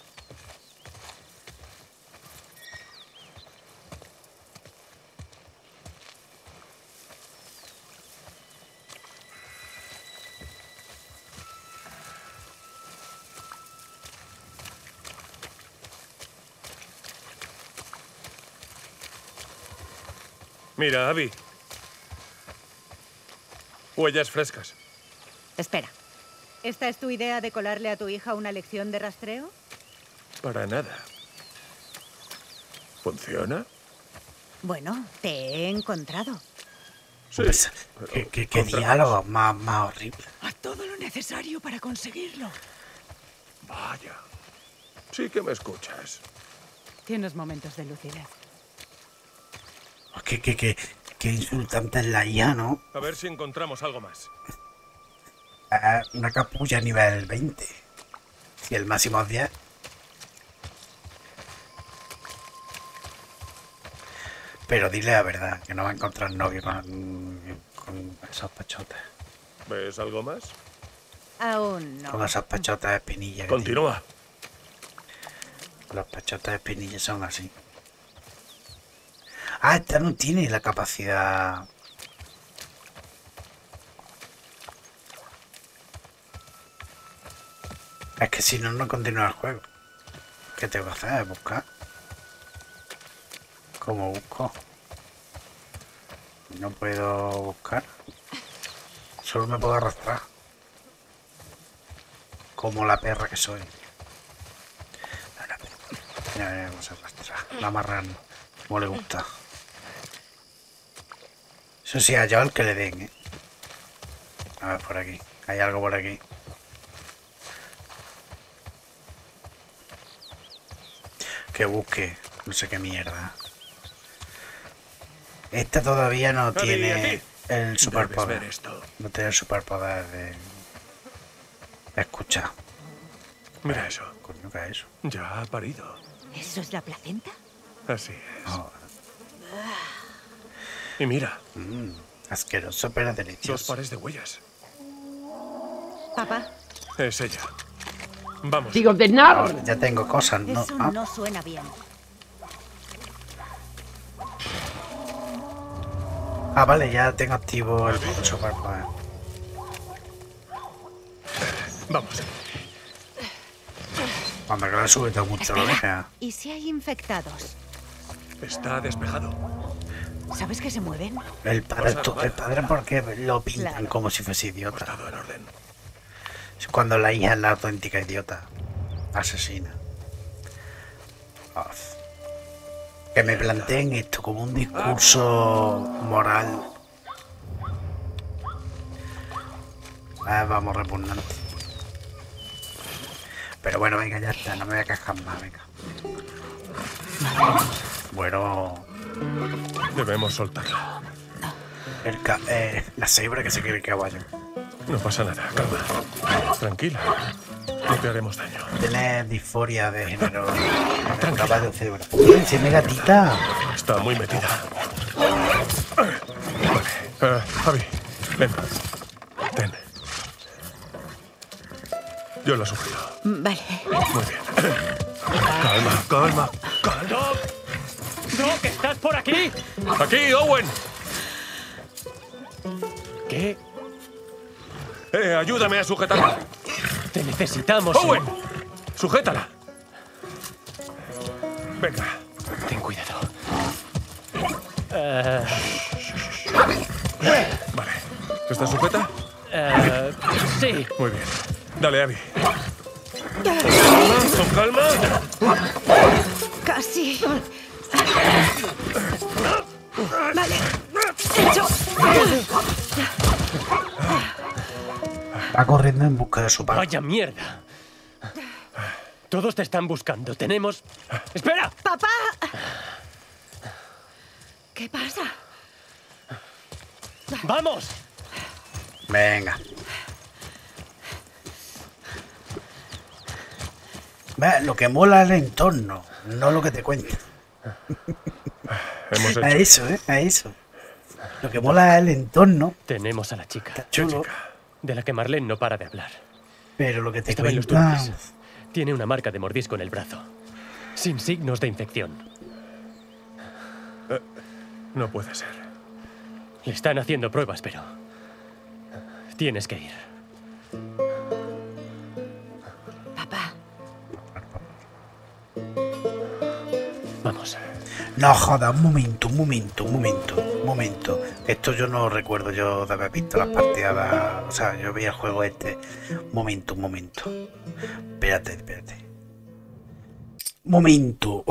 Mira, Abby. Huellas frescas. Espera. ¿Esta es tu idea de colarle a tu hija una lección de rastreo? Para nada. ¿Funciona? Bueno, te he encontrado. Sí. Pues, pero ¿Qué, qué, qué contra- diálogo más, más horrible? Haz todo lo necesario para conseguirlo. Vaya. Sí que me escuchas. Tienes momentos de lucidez. Qué, qué, qué, qué insultante es la I A, ¿no? A ver si encontramos algo más. Eh, una capulla nivel veinte. Si el máximo es diez. Pero dile la verdad, que no va a encontrar novio con, con esos pechotes. ¿Ves algo más? Aún no. Con esos pechotes de espinilla. que Continúa. tiene. Los pechotes de espinilla son así. Ah, esta no tiene la capacidad. Es que si no, no continúa el juego. ¿Qué tengo que hacer? Buscar. ¿Cómo busco? No puedo buscar. Solo me puedo arrastrar. Como la perra que soy. Ya veremos arrastrar. La marrana. Como le gusta. Eso sí, a Joel que le den, ¿eh? A ver, por aquí. Hay algo por aquí. Que busque. No sé qué mierda. Esta todavía no Abby, ¿a tiene ti? el Debes superpoder. ver esto. No tiene el superpoder de... de escuchar. Mira eso. Coño, ¿qué es eso? Ya ha parido. ¿Eso es la placenta? Así es. Oh, Y mira, mm, asqueroso, pero dos delicioso. pares de huellas. Papá, Es ella. Vamos. Digo, de nada. Ahora ya tengo cosas, ¿no? eso Ah, no suena bien. ah, vale, ya tengo activo el superpoder. Vamos. Cuando que le sube todo mucho lo Espera. que ¿Y si hay infectados? Está despejado. ¿Sabes que se mueven? El padre, tú- el padre, ¿por qué lo pintan Claro. como si fuese Hemos idiota? estado en orden. Es cuando la hija es la auténtica idiota. Asesina. Uf. Que me planteen esto como un discurso moral. Ah, vamos, repugnante. Pero bueno, venga, ya está, no me voy a quejar más, venga. Bueno... Debemos soltarla. El ca eh, la cebra que se quiere el caballo. No pasa nada, calma. Tranquila. No te haremos daño. Tienes disforia de género. El caballo cebra. Uy, se me gatita. Está muy metida. Vale. Uh, Javi, ven. Ten. Yo la sufro. Vale. Muy bien. Calma, calma, calma. ¡Doc! ¡Doc, estás por aquí! ¡Aquí, Owen! ¿Qué? Eh, ayúdame a sujetarla. Te necesitamos. Owen, sujétala. Venga. Ten cuidado. Uh... Vale. ¿Estás sujeta? Uh, sí. Muy bien. Dale, Abby. Con calma. Casi. Vale. Hecho. Va corriendo en busca de su padre. Vaya mierda. Todos te están buscando. Tenemos... ¡Espera! ¡Papá! ¿Qué pasa? ¡Vamos! Venga. Ve, lo que mola es el entorno, no lo que te cuenta. Hemos hecho... A eso, ¿eh? A eso. Lo que mola es el entorno. Tenemos a la chica. Está chulo. De la que Marlene no para de hablar. Pero lo que te Estaba en los cuenta... túneles. Tiene una marca de mordisco en el brazo. Sin signos de infección. Eh, no puede ser. Le están haciendo pruebas, pero... Tienes que ir. Papá. Vamos. No joda, un momento, un momento, un momento, un momento. Esto yo no recuerdo yo de haber visto las partidas. O sea, yo vi el juego este. Un momento, un momento. Espérate, espérate. Un momento.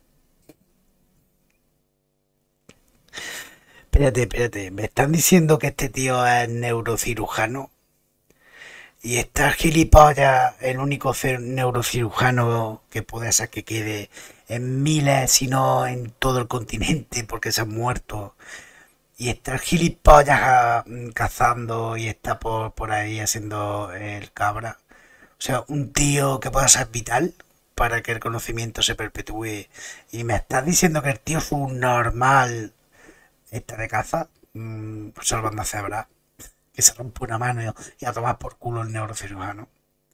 Espérate, espérate. Me están diciendo que este tío es neurocirujano. Y está gilipollas, el único neurocirujano que puede ser que quede en miles, si no en todo el continente, porque se han muerto. Y está el gilipollas uh, cazando y está por, por ahí haciendo el cabra. O sea, un tío que pueda ser vital para que el conocimiento se perpetúe. Y me estás diciendo que el tío es un normal este de caza, mmm, salvando a cebra. Que se rompe una mano y a tomar por culo el neurocirujano.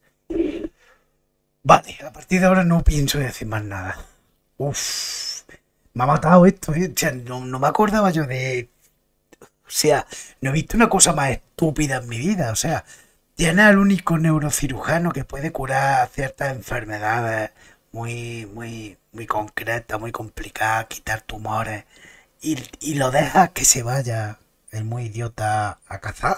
Vale, a partir de ahora no pienso decir más nada. Uff, me ha matado esto, ¿eh? O sea, no, no me acordaba yo de... O sea, no he visto una cosa más estúpida en mi vida. O sea, tiene al único neurocirujano que puede curar ciertas enfermedades muy, muy, muy concretas, muy complicadas, quitar tumores. Y, y lo dejas que se vaya el muy idiota a cazar.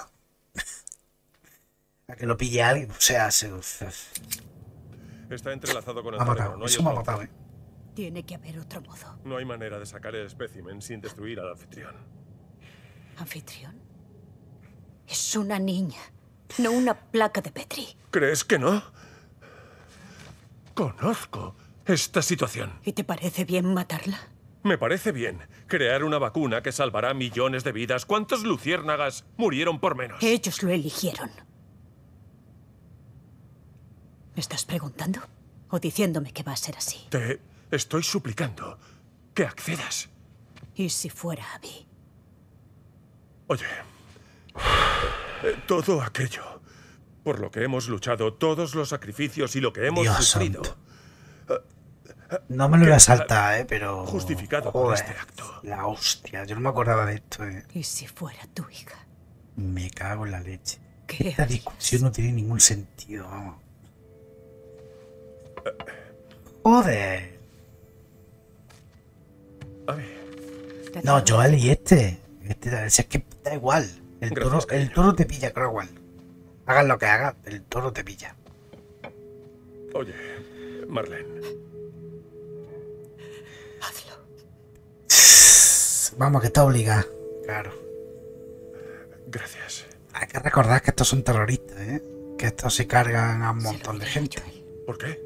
A que lo pille alguien, o sea, se... Está entrelazado con el me ha cerebro, matado, no hay eso me ha otro. matado, ¿eh? Tiene que haber otro modo. No hay manera de sacar el espécimen sin destruir al anfitrión. ¿Anfitrión? Es una niña, no una placa de Petri. ¿Crees que no? Conozco esta situación. ¿Y te parece bien matarla? Me parece bien. Crear una vacuna que salvará millones de vidas. ¿Cuántos luciérnagas murieron por menos? Ellos lo eligieron. ¿Me estás preguntando? ¿O diciéndome que va a ser así? Te estoy suplicando que accedas. ¿Y si fuera Abby? Oye, eh, todo aquello por lo que hemos luchado, todos los sacrificios y lo que hemos Dios sufrido... santo. No me lo voy a saltar, eh, pero... Justificado por Joder, este acto. la hostia, yo no me acordaba de esto, eh. ¿Y si fuera tu hija? Me cago en la leche. ¿Qué Esta harías? discusión no tiene ningún sentido, vamos. Joder. A ver, No, Joel y este. Este, si es que da igual. El toro, Gracias, el toro te pilla, creo igual. Hagas lo que hagas, el toro te pilla. Oye, Marlene. Vamos, que está obligada. Claro. Gracias. Hay que recordar que estos son terroristas, ¿eh? Que estos se cargan a un montón de gente. ¿Por qué?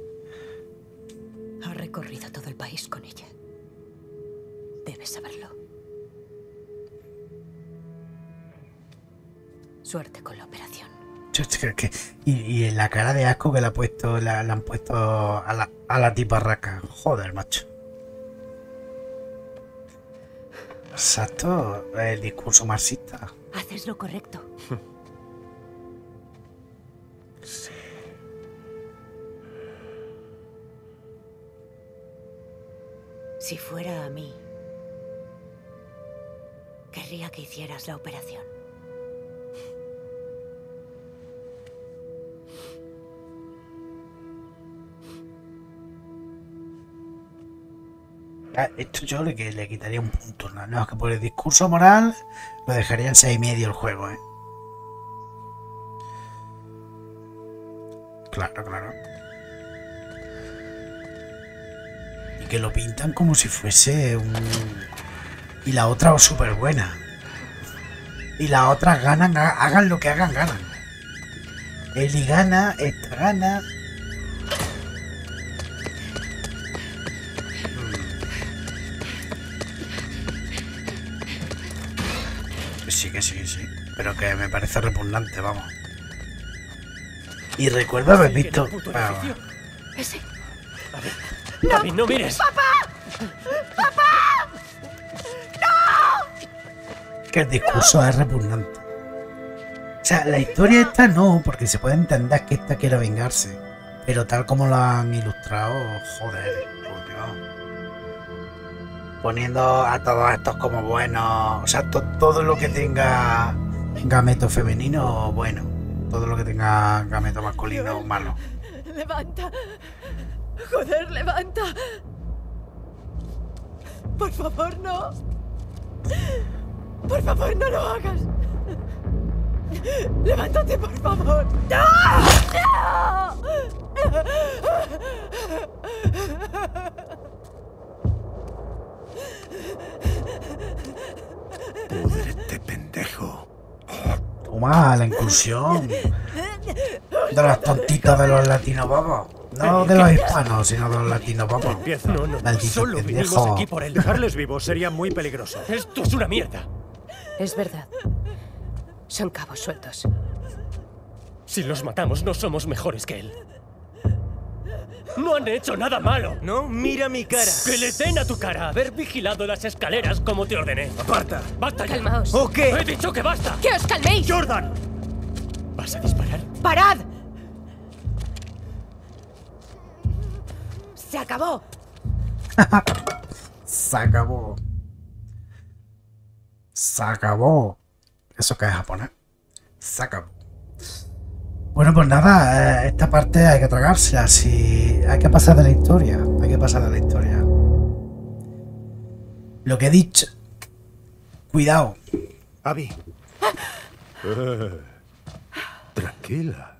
Ha recorrido todo el país con ella. Debes saberlo. Suerte con la operación. Yo creo que... Y, y en la cara de asco que le ha puesto, la, le han puesto a la, a la tiparraca. Joder, macho. Exacto, el discurso marxista. Haces lo correcto. Sí. Si fuera a mí, querría que hicieras la operación. Esto yo le, le quitaría un punto, ¿no? No, es que por el discurso moral lo dejaría en seis y medio el juego, ¿eh? Claro, claro. Y que lo pintan como si fuese un... Y la otra súper buena. Y las otras ganan, hagan lo que hagan, ganan. Eli gana, esta gana... Sí, que sí, que sí. Pero que me parece repugnante, vamos. Y recuerdo haber visto... Ah, Ese. A ver, no, Abby, no mires. ¡Papá! ¡Papá! ¡No! Que el discurso es repugnante. O sea, la historia esta no, porque se puede entender que esta quiere vengarse. Pero tal como lo han ilustrado, joder, por Dios. Poniendo a todos estos como buenos, o sea, to, todo lo que tenga gameto femenino, bueno, todo lo que tenga gameto masculino, malo. Levanta. Joder, levanta. Por favor, no. Por favor, no lo hagas. Levántate, por favor. ¡No! ¡No! Púdrete, pendejo. Toma, la inclusión de los tontitos de los latinos babos. No de los hispanos, sino de los latinos babos. Empieza. No, no, Maldito solo pendejo. vinimos aquí por él. Dejarles vivos sería muy peligroso. Esto es una mierda. Es verdad. Son cabos sueltos. Si los matamos, no somos mejores que él. No han hecho nada malo. No, mira mi cara. Que le den a tu cara haber vigilado las escaleras como te ordené. Aparta. ¡Basta ya! Calmaos. ¿O qué? ¡He dicho que basta! ¡Que os calméis! ¡Jordan! ¿Vas a disparar? ¡Parad! ¡Se acabó! Se acabó. Se acabó. ¿Eso qué es japonés? Se acabó. Bueno, pues nada, esta parte hay que tragársela. Si hay que pasar de la historia, hay que pasar de la historia. Lo que he dicho. Cuidado. Abby. Eh, tranquila.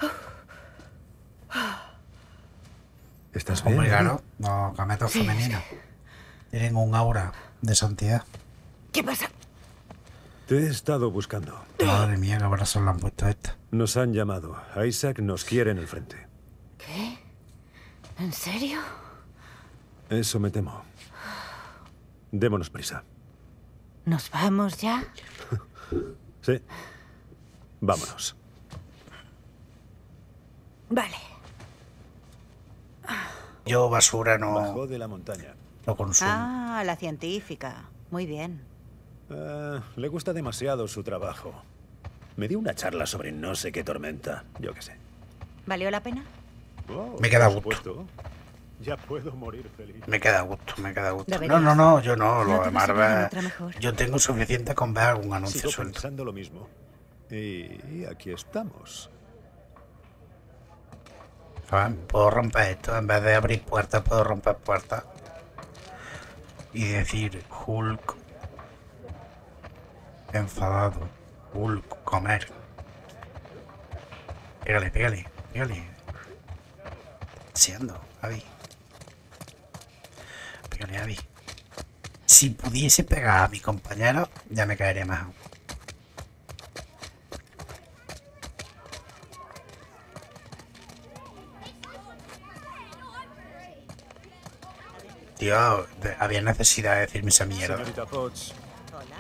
¿Estás bien? Hombre, claro, los gametos femeninos tienen un aura de santidad. ¿Qué pasa? Te he estado buscando. Madre mía, qué brazos le han puesto a esta. Nos han llamado. Isaac nos quiere en el frente. ¿Qué? ¿En serio? Eso me temo. Démonos prisa. ¿Nos vamos ya? Sí. Vámonos. Vale. Yo basura no, Bajó de la montaña. no consumo. Ah, la científica. Muy bien. Ah, le gusta demasiado su trabajo. Me dio una charla sobre no sé qué tormenta. Yo qué sé. ¿Valió la pena? Oh, Me queda por gusto. supuesto. Ya puedo morir feliz. Me queda gusto, me queda gusto. Lo No, verías. no, no, yo no, No lo de te vas a ver en Marvel. otra mejor. Yo tengo suficiente con ver algún anuncio Sigo suelto. pensando lo mismo. Y aquí estamos. Ah, puedo romper esto, en vez de abrir puertas, puedo romper puertas. Y decir, Hulk. Enfadado. Hulk, comer. Pégale, pégale, pégale. Deseando, Abby. Pégale, Abby. Si pudiese pegar a mi compañero, ya me caería más. Tío, había necesidad de decirme esa mierda. Señorita Potts. Hola,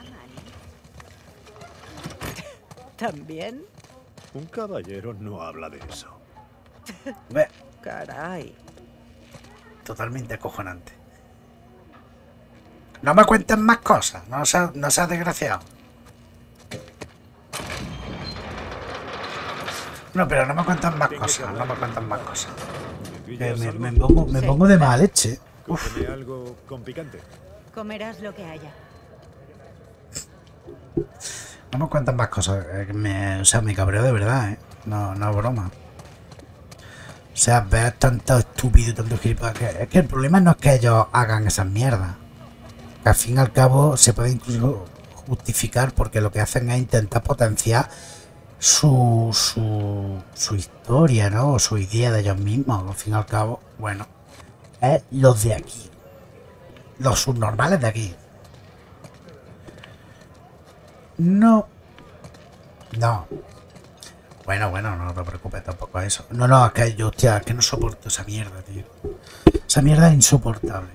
Manny. ¿También? Un caballero no habla de eso. Ve, Caray. totalmente acojonante. No me cuenten más cosas, no seas, no seas desgraciado. No, pero no me cuentan más cosas, no me cuentan más cosas. Que me, me pongo, me pongo de mala leche. Uf. Cógeme algo con picante. Comerás lo que haya. No me cuentan más cosas. eh, Me, o sea, me cabreo de verdad, ¿eh? No, no es broma. O sea, ver tanto estúpido y tanto gilipollas. Que, es que el problema no es que ellos hagan esas mierdas. Que al fin y al cabo se puede incluso justificar porque lo que hacen es intentar potenciar su, su, su historia, ¿no? O su idea de ellos mismos. Al fin y al cabo, bueno, es los de aquí. Los subnormales de aquí. No. No. Bueno, bueno, no te preocupes tampoco a eso. No, no, es que yo, hostia, es que no soporto esa mierda, tío. Esa mierda es insoportable.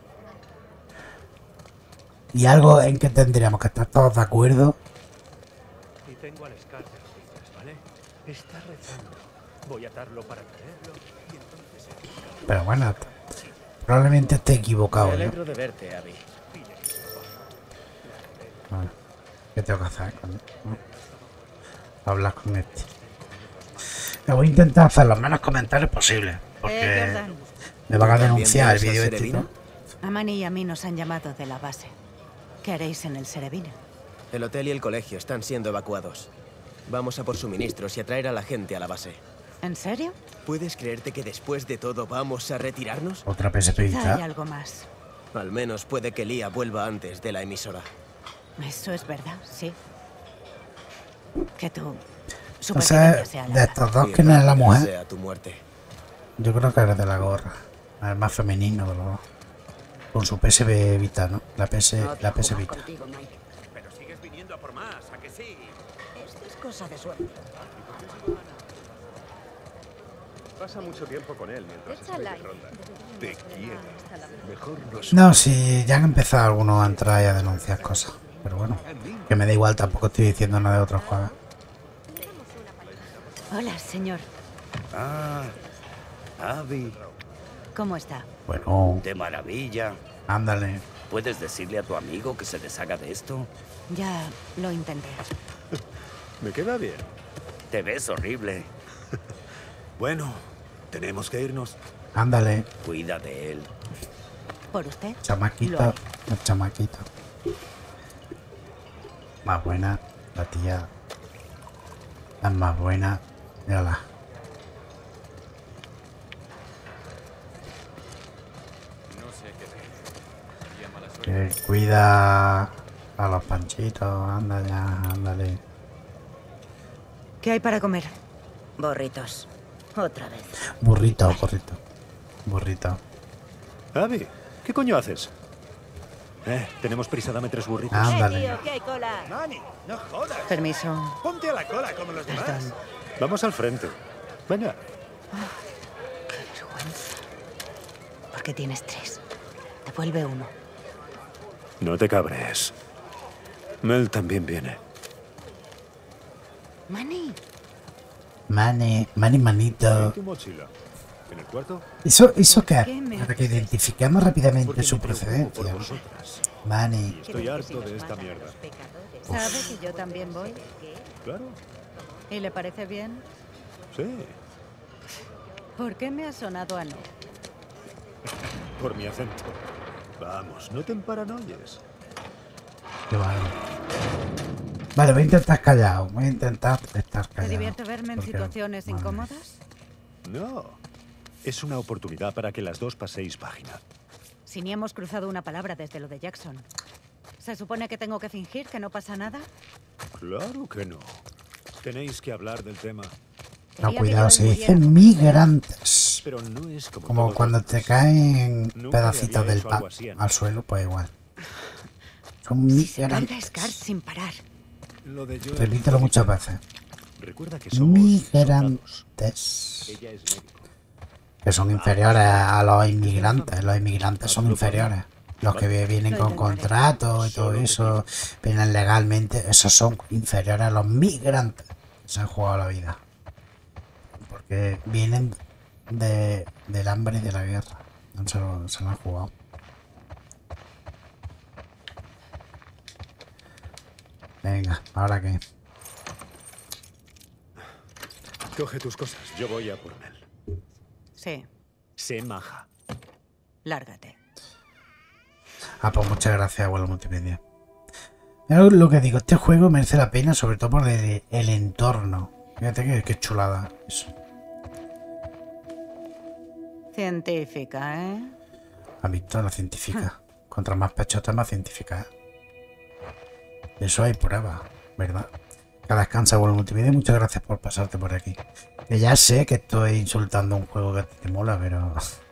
Y algo en que tendríamos que estar todos de acuerdo. Y tengo al Scar de rodillas, ¿vale? Está rezando. Voy a atarlo para traerlo y entonces... Pero bueno, probablemente esté equivocado, Me ¿no? alegro de verte, Abby. Bueno, ¿qué tengo que hacer con hablar con este? Me voy a intentar hacer los menos comentarios posibles. Porque Eh, Jordan. me van a denunciar el vídeo este, ¿no? A Manny y a mí nos han llamado de la base. ¿Qué haréis en el Serevina? El hotel y el colegio están siendo evacuados. Vamos a por suministros y a traer a la gente a la base. ¿En serio? ¿Puedes creerte que después de todo vamos a retirarnos? Otra P S P Quizá hay vista. algo más. Al menos puede que Lía vuelva antes de la emisora. Eso es verdad, sí. Que tú... Entonces, de estos dos, ¿quién es la mujer? Sea tu muerte. Yo creo que eres de la gorra. El más femenino de los dos. Con su P S B Vita, ¿no? La P S, la P S Vita. Pero sigues viniendo a por más, ¿a que sí? Esto es cosa de suerte. Pasa mucho tiempo con él mientras estoy de ronda. Te quiero. Mejor no sé. No, si ya han empezado algunos a entrar y a denunciar cosas. Pero bueno, que me da igual, tampoco estoy diciendo nada de otros juegos. Hola, señor. Ah, Abby. ¿Cómo está? Bueno, De maravilla. ándale. ¿Puedes decirle a tu amigo que se deshaga de esto? Ya lo intenté. Me queda bien. Te ves horrible. Bueno, tenemos que irnos. Ándale, Cuida de él. ¿Por usted? Lo chamaquito. haré. El chamaquito. Más buena, la tía. La más buena. Mírala. Que cuida a los panchitos, anda ya, ándale. ¿Qué hay para comer? Borritos. Otra vez. Burrito, burrito. Burrito. Abby, ¿qué coño haces? Eh, tenemos prisa, dame tres burritos. Ándale. ¿qué hay cola? Nani, no jodas. Permiso. Ponte a la cola como los demás. Perdón. Vamos al frente. Venga. Qué vergüenza. ¿Por qué tienes tres? Devuelve uno. No te cabres. Mel también viene. Manny. Mani, mani manito. ¿Tu mochila? ¿En el cuarto? ¿Eso, eso qué? ¿Qué me Para que haces? identifiquemos rápidamente Porque su me preocupo por procedencia. vosotras. Mani. Estoy harto de esta mierda. ¿Sabe que yo también voy? Claro. ¿Y le parece bien? Sí. ¿Por qué me ha sonado a no? Por mi acento. Vamos, no te emparanoyes. Qué vale. Vale, voy a intentar callado. Voy a intentar estar ¿Te callado. divierte verme en porque- situaciones madre. incómodas? No. Es una oportunidad para que las dos paséis página. Si ni hemos cruzado una palabra desde lo de Jackson. ¿Se supone que tengo que fingir que no pasa nada? Claro que no. Tenéis que hablar del tema. No, cuidado, se dicen migrantes. Pero no es como, Como todos cuando los te demás. caen Nunca pedacitos había del hecho pan algo así antes. al suelo, pues igual. Son Si se carga migrantes. Scar sin parar. Lo de Joel Repítelo muchas veces. Recuerda que somos soldados. Migrantes. Ella es médico. Que son inferiores a los inmigrantes. Los inmigrantes son inferiores. Los que vienen con contratos y todo eso, vienen legalmente, esos son inferiores a los migrantes que se han jugado la vida. Porque vienen de, del hambre y de la guerra. No se lo, se lo han jugado. Venga, ¿ahora qué? Coge tus cosas, yo voy a por Mel. Sí, Sé maja. lárgate. Ah, pues muchas gracias, abuelo multimedia. Pero lo que digo, este juego merece la pena, sobre todo por el, el entorno. Fíjate que, que chulada eso. Científica, ¿eh? ¿Has visto la científica? Contra más pechota, más científica, ¿eh? De eso hay pruebas, ¿verdad? Cada descansa, abuelo multimedia, muchas gracias por pasarte por aquí. Que ya sé que estoy insultando un juego que te mola, pero...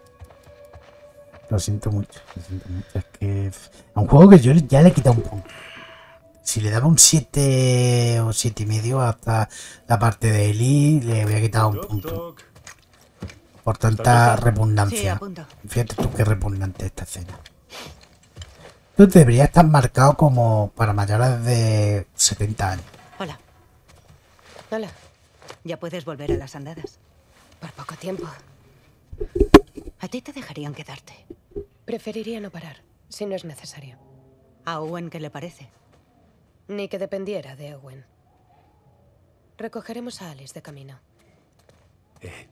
Lo siento mucho, lo siento mucho. Es que... A un juego que yo ya le he quitado un punto. Si le daba un siete o siete y medio hasta la parte de Eli, le había quitado un punto. Por tanta Sí, repugnancia. apunto. Fíjate tú qué repugnante esta escena. Tú deberías estar marcado como para mayores de setenta años. Hola. Hola. Ya puedes volver a las andadas. Por poco tiempo. A ti te dejarían quedarte. Preferiría no parar, si no es necesario. ¿A Owen qué le parece? Ni que dependiera de Owen. Recogeremos a Alice de camino. Eh.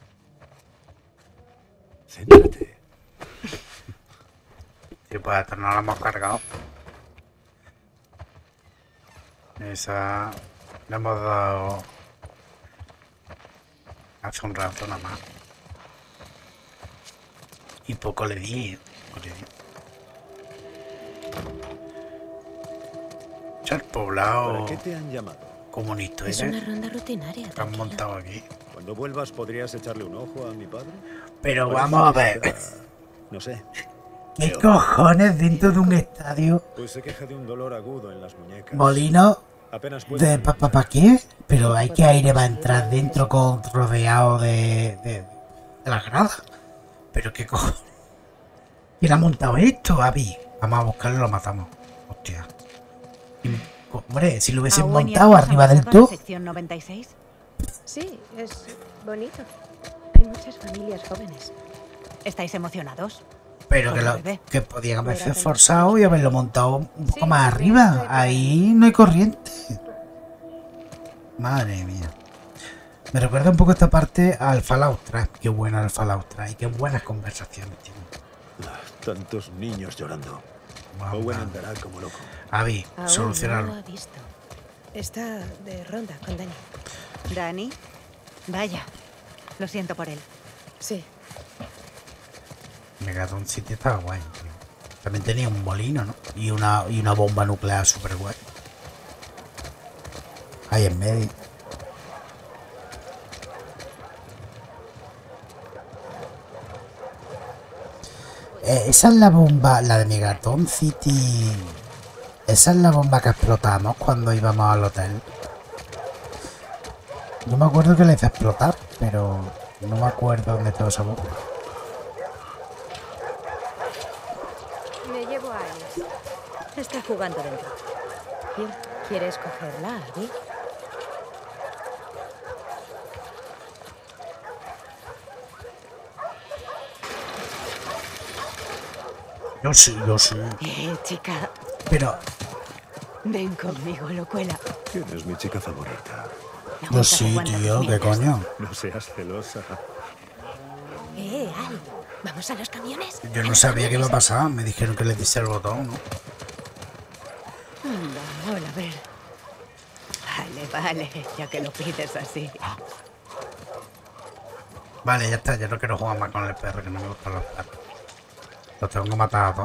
Céntrate. Sí, pues hasta no la hemos cargado. Esa... Le hemos dado... Hace un rato nada más. Y poco le di, ¿eh? Poco le di. Ya el poblado ¿Para qué te han llamado? comunista, Es ¿eh? una ronda rutinaria. Que han tranquilo. montado aquí. Cuando vuelvas, ¿podrías echarle un ojo a mi padre? Pero Parece vamos a que ver. está- No sé. ¿Qué cojones dentro de un estadio? Pues se queja de un dolor agudo en las muñecas. Molino Apenas puede de papá pa, qué, pero hay que aire va a entrar dentro con rodeado de, de, de las gradas. Pero qué cojones. ¿Quién ha montado esto, Abby? Vamos a buscarlo y lo matamos. Hostia. Y, hombre, si lo hubiesen ¿Owen y montado Alice han arriba del pasado a la todo. sección noventa y seis? Sí, es bonito. Hay muchas familias jóvenes. ¿Estáis emocionados? Pero Por que, el lo, bebé. que podían haberse Mira, esforzado y haberlo montado un poco Sí, más sí, arriba. sí, Ahí no hay corriente. Madre mía. Me recuerda un poco esta parte al Fallout tres. Qué buena el Fallout tres y qué buenas conversaciones tiene. Ah, tantos niños llorando. Wow, Owen wow. andará como loco. Abby, Aún solucionarlo. no lo ha visto. Está de ronda con Dani. ¿Dani? Vaya. Lo siento por él. Sí. Megaton City estaba guay, tío. También tenía un molino, ¿no? Y una, y una bomba nuclear super guay. Ahí en medio. Eh, esa es la bomba, la de Megaton City. Esa es la bomba que explotamos cuando íbamos al hotel. Yo me acuerdo que la hice explotar, pero no me acuerdo dónde estaba esa bomba. Me llevo a Alice. Está jugando dentro. Bien. ¿Quieres cogerla, Abby? Yo sí, yo sí. Eh, chica. Pero Ven conmigo, locuela. ¿Quién es mi chica favorita? La yo única que sí, aguanta tío, tus ¿qué mierdas. coño? No seas celosa. Eh, Al. ¿Vamos a los camiones? Yo no sabía qué iba a pasar. Me dijeron que le diese el botón, ¿no? Anda, hola, a ver. Vale, vale, ya que lo pides así. Vale, ya está. Ya no quiero jugar más con el perro, que no me gustan los perros. Los tengo que matar a todos.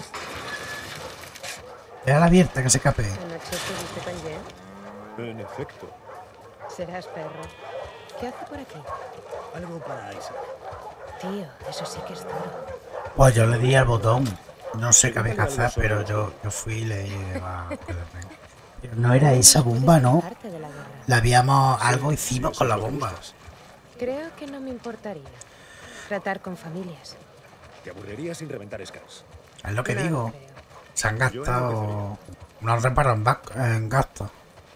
Déjala abierta, que se escape. Anoche estuviste con Jen. En efecto. Serás perro. ¿Qué hace por aquí? Algo para Isaac. Tío, eso sí que es duro. Pues yo le di al botón. No sé qué había que hacer, pero yo, yo fui y le dije, va, pero no era esa bomba, ¿no? La habíamos, algo hicimos con la bomba. Creo que no me importaría tratar con familias. Te aburriría sin reventar Scars. Es lo que digo. Se han gastado. No han reparado en, back, en gastos.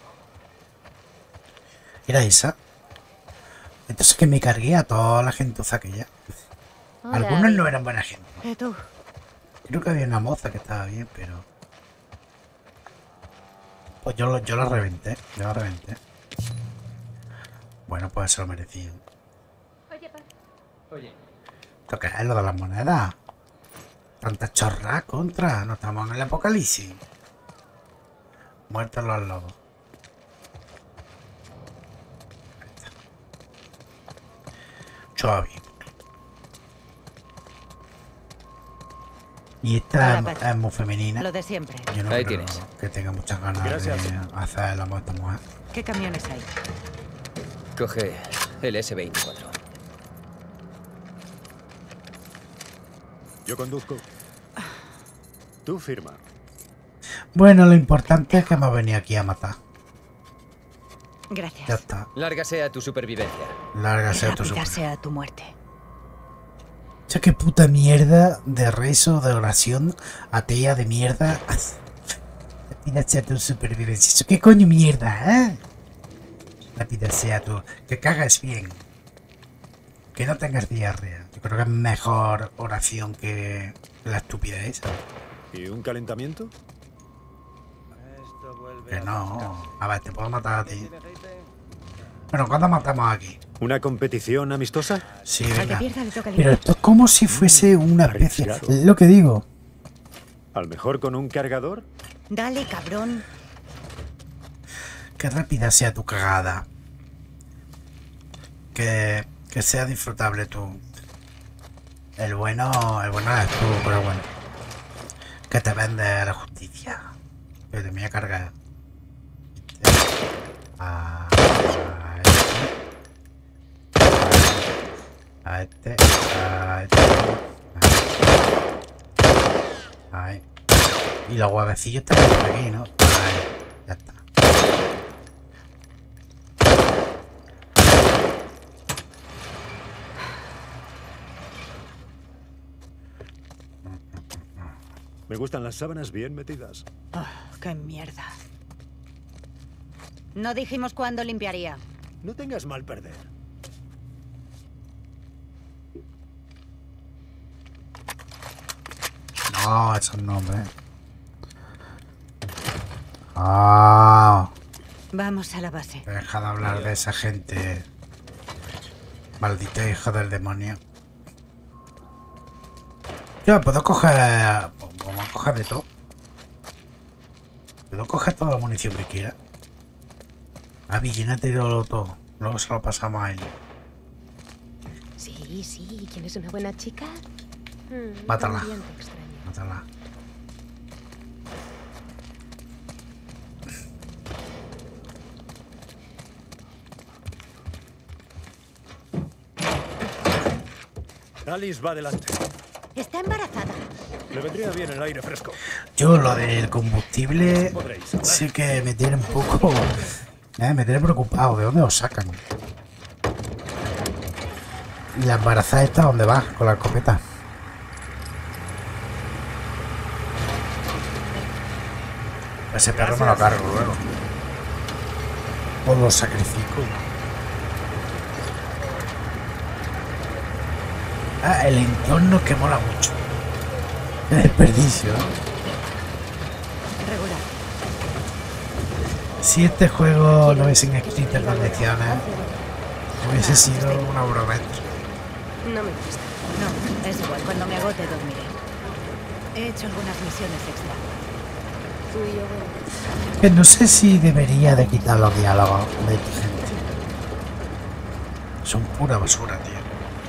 ¿Era esa? Entonces que me cargué a toda la gentuza aquella. Algunos no eran buena gente. ¿Eh, tú? Creo que había una moza que estaba bien, pero... Pues yo, lo, yo la reventé. Yo la reventé. Bueno, pues se lo merecía. Oye, pa. Oye. ¿Esto qué es lo de las monedas? Tanta chorra contra. No estamos en el apocalipsis. Muertos los lobos. Ahí está. Suave. Y esta es, es muy femenina. Lo de siempre. Yo no Ahí creo tienes. que tenga muchas ganas Gracias. de hacer el amor a esta mujer. ¿Qué camiones hay? Coge el ese veinticuatro. Yo conduzco. Tú firma. Bueno, lo importante es que me ha venido aquí a matar. Gracias. Ya está. Lárgase a tu supervivencia. Lárgase a tu Rápida super. sea tu muerte. O sea, qué puta mierda de rezo, de oración, atea de mierda. Rápida sea tu supervivencia. ¿Eso qué coño mierda, eh? Rápida sea tu... Que cagas bien. Que no tengas diarrea. Yo creo que es mejor oración que la estupidez. ¿Y un calentamiento? Que no. A ver, te puedo matar a ti. Bueno, ¿cuándo matamos aquí? ¿Una competición amistosa? Sí, Al que venga. pierda le toca Pero limpiar. esto es como si fuese una especie... Arriesgado. Lo que digo. ¿Al mejor con un cargador? Dale, cabrón. Que rápida sea tu cagada. Que, que sea disfrutable tú. El bueno, el bueno eres tú, pero bueno. Que te vende la justicia. Pero te voy a cargar. A, a este. A este. A este. Ahí. Y los huevecillos están por aquí, ¿no? Ahí. Ya está. Me gustan las sábanas bien metidas. Oh, qué mierda. No dijimos cuándo limpiaría. No tengas mal perder. No, esos nombres. Ah, Vamos a la base. deja de hablar de esa gente. Maldita hija del demonio. Yo puedo coger... Vamos a coger de todo. Puedo coger toda la munición que quiera. Ah, llénate de todo. Luego se lo pasamos a él. Sí, sí. ¿Quién es una buena chica? Mm, Mátala. ambiente extraño. Mátala. Alice va adelante. Está embarazada. Le vendría bien el aire fresco. Yo lo del combustible Podréis. sí que me tiene un poco... Eh, me tiene preocupado. ¿De dónde os sacan? ¿Y la embarazada esta dónde va? Con la escopeta. Ese perro me lo cargo luego. O lo sacrifico. Ah, el entorno que mola mucho. El desperdicio. Regular. Si este juego no hubiesen escrito en condiciones, hubiese sido una broma. No me gusta. No, es igual. Cuando me agote dormiré. He hecho algunas misiones extra. Tú y yo, bueno. Que no sé si debería de quitar los diálogos de esta gente. Son pura basura, tío.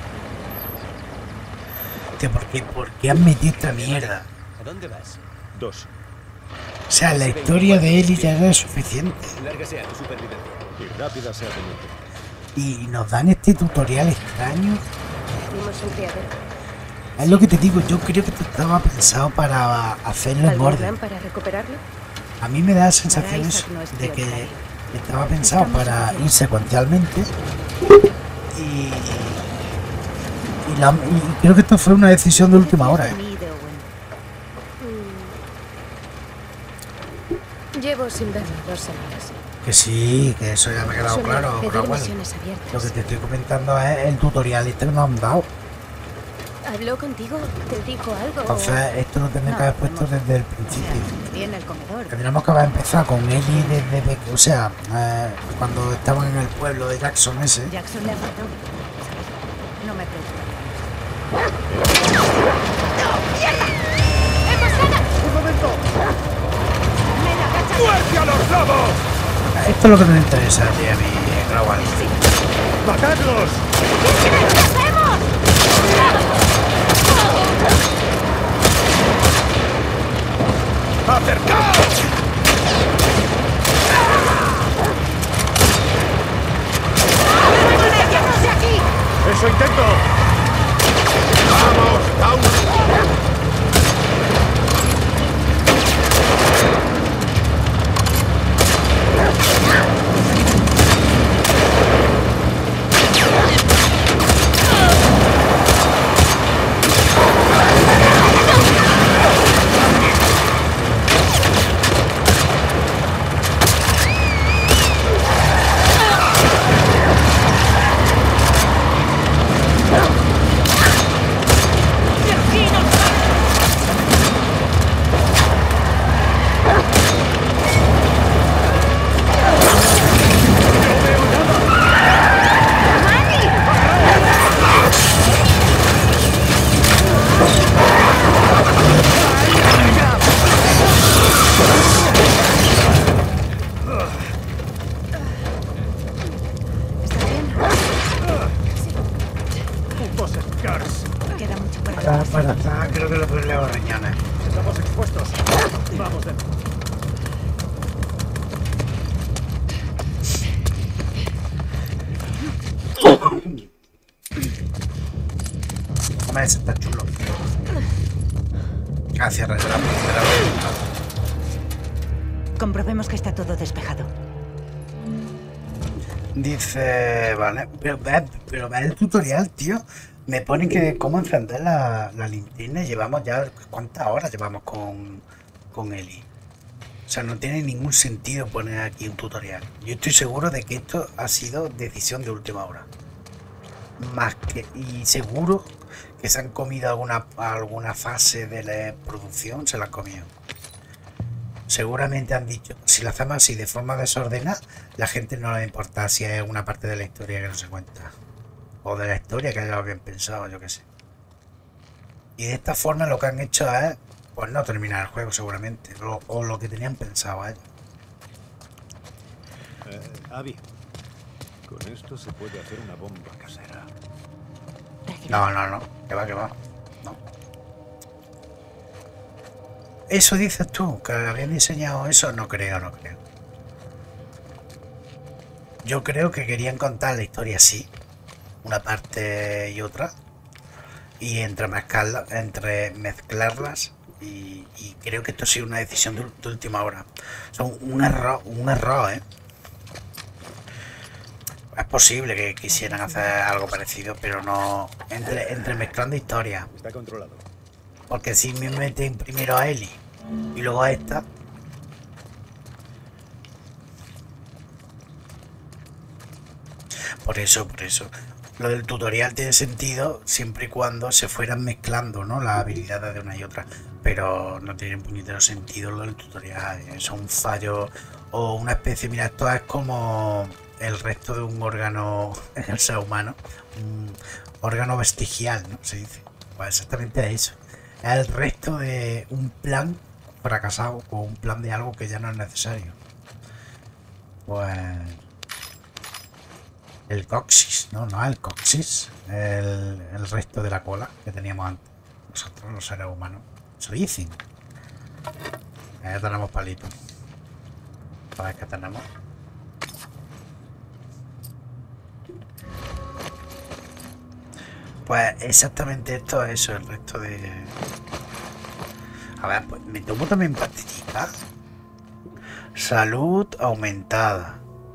Tío, ¿por qué, ¿por qué han metido esta mierda? ¿A dónde vas? Dos. O sea, la historia de él ya era suficiente. Lárgase a tu supervivencia. Y rápida sea tu muerte. Y nos dan este tutorial extraño. Vimos un criadero. Es lo que te digo, yo creo que estaba pensado para hacerlo en ¿Algún orden. plan para recuperarlo? A mí me da sensaciones de que estaba pensado para ir secuencialmente y, y, la, y creo que esto fue una decisión de última hora. ¿eh? Llevo sin verlo dos semanas. Que sí, que eso ya me ha quedado Suele claro. pedir Pero bueno, misiones abiertas. lo que te estoy comentando es el tutorial este que nos han dado. ¿Habló contigo? ¿Te dijo algo? Entonces esto lo tendré que haber puesto desde el principio. Bien el comedor. Tendríamos que haber empezado con Ellie desde pequeño, o sea, eh, cuando estaban en el pueblo de Jackson ese. Jackson le mató. No me preocupa. ¡Un momento! ¡Muerte a los lobos! Esto es lo que nos interesa, tío, a mí, Global. ¡Matadlos! ¡Acercaos! ¡Eso intento! ¡Vamos, down! Queda mucho por Para, para, para, creo que lo pone los riñones. Estamos expuestos. Vamos de Hombre, ese está chulo. Gracias, Rayla. Comprobemos que está todo despejado. Dice, vale, pero ve, pero ve el tutorial, tío. Me pone que cómo encender la, la linterna. Llevamos ya, ¿cuántas horas llevamos con, con Ellie? O sea, no tiene ningún sentido poner aquí un tutorial. Yo estoy seguro de que esto ha sido decisión de última hora. Más que, y seguro que se han comido alguna, alguna fase de la producción, se la han comido. Seguramente han dicho, si lo hacemos así de forma desordenada, la gente no le va a importar si hay alguna parte de la historia que no se cuenta. O de la historia que haya bien pensado, yo qué sé. Y de esta forma lo que han hecho es, pues no terminar el juego seguramente. O, o lo que tenían pensado ellos. Eh, Abby, con esto se puede hacer una bomba casera. No, no, no. Que va, que va. No. Eso dices tú, que habían diseñado eso, no creo, no creo. Yo creo que querían contar la historia así, una parte y otra, y entre mezclarla, entre mezclarlas, y, y creo que esto ha sido una decisión de, de última hora. O sea, un, un error, un error, ¿eh? Es posible que quisieran hacer algo parecido, pero no entre, entre mezclando historias. Está controlado. Porque si me meten primero a Ellie y luego a esta. Por eso, por eso. Lo del tutorial tiene sentido siempre y cuando se fueran mezclando, ¿no? Las habilidades de una y otra. Pero no tiene un puñetero sentido lo del tutorial. Es un fallo o una especie. Mira, esto es como el resto de un órgano en el ser humano. Un órgano vestigial, ¿no? Se dice. Pues exactamente eso. Es el resto de un plan fracasado o un plan de algo que ya no es necesario. Pues el coxis, no, no el coxis, el, el resto de la cola que teníamos antes, nosotros los seres humanos. Eso dicen. Ya tenemos palitos. A ver qué tenemos. Pues exactamente esto es eso, el resto de... A ver, pues me tomo también pastillitas. Salud aumentada.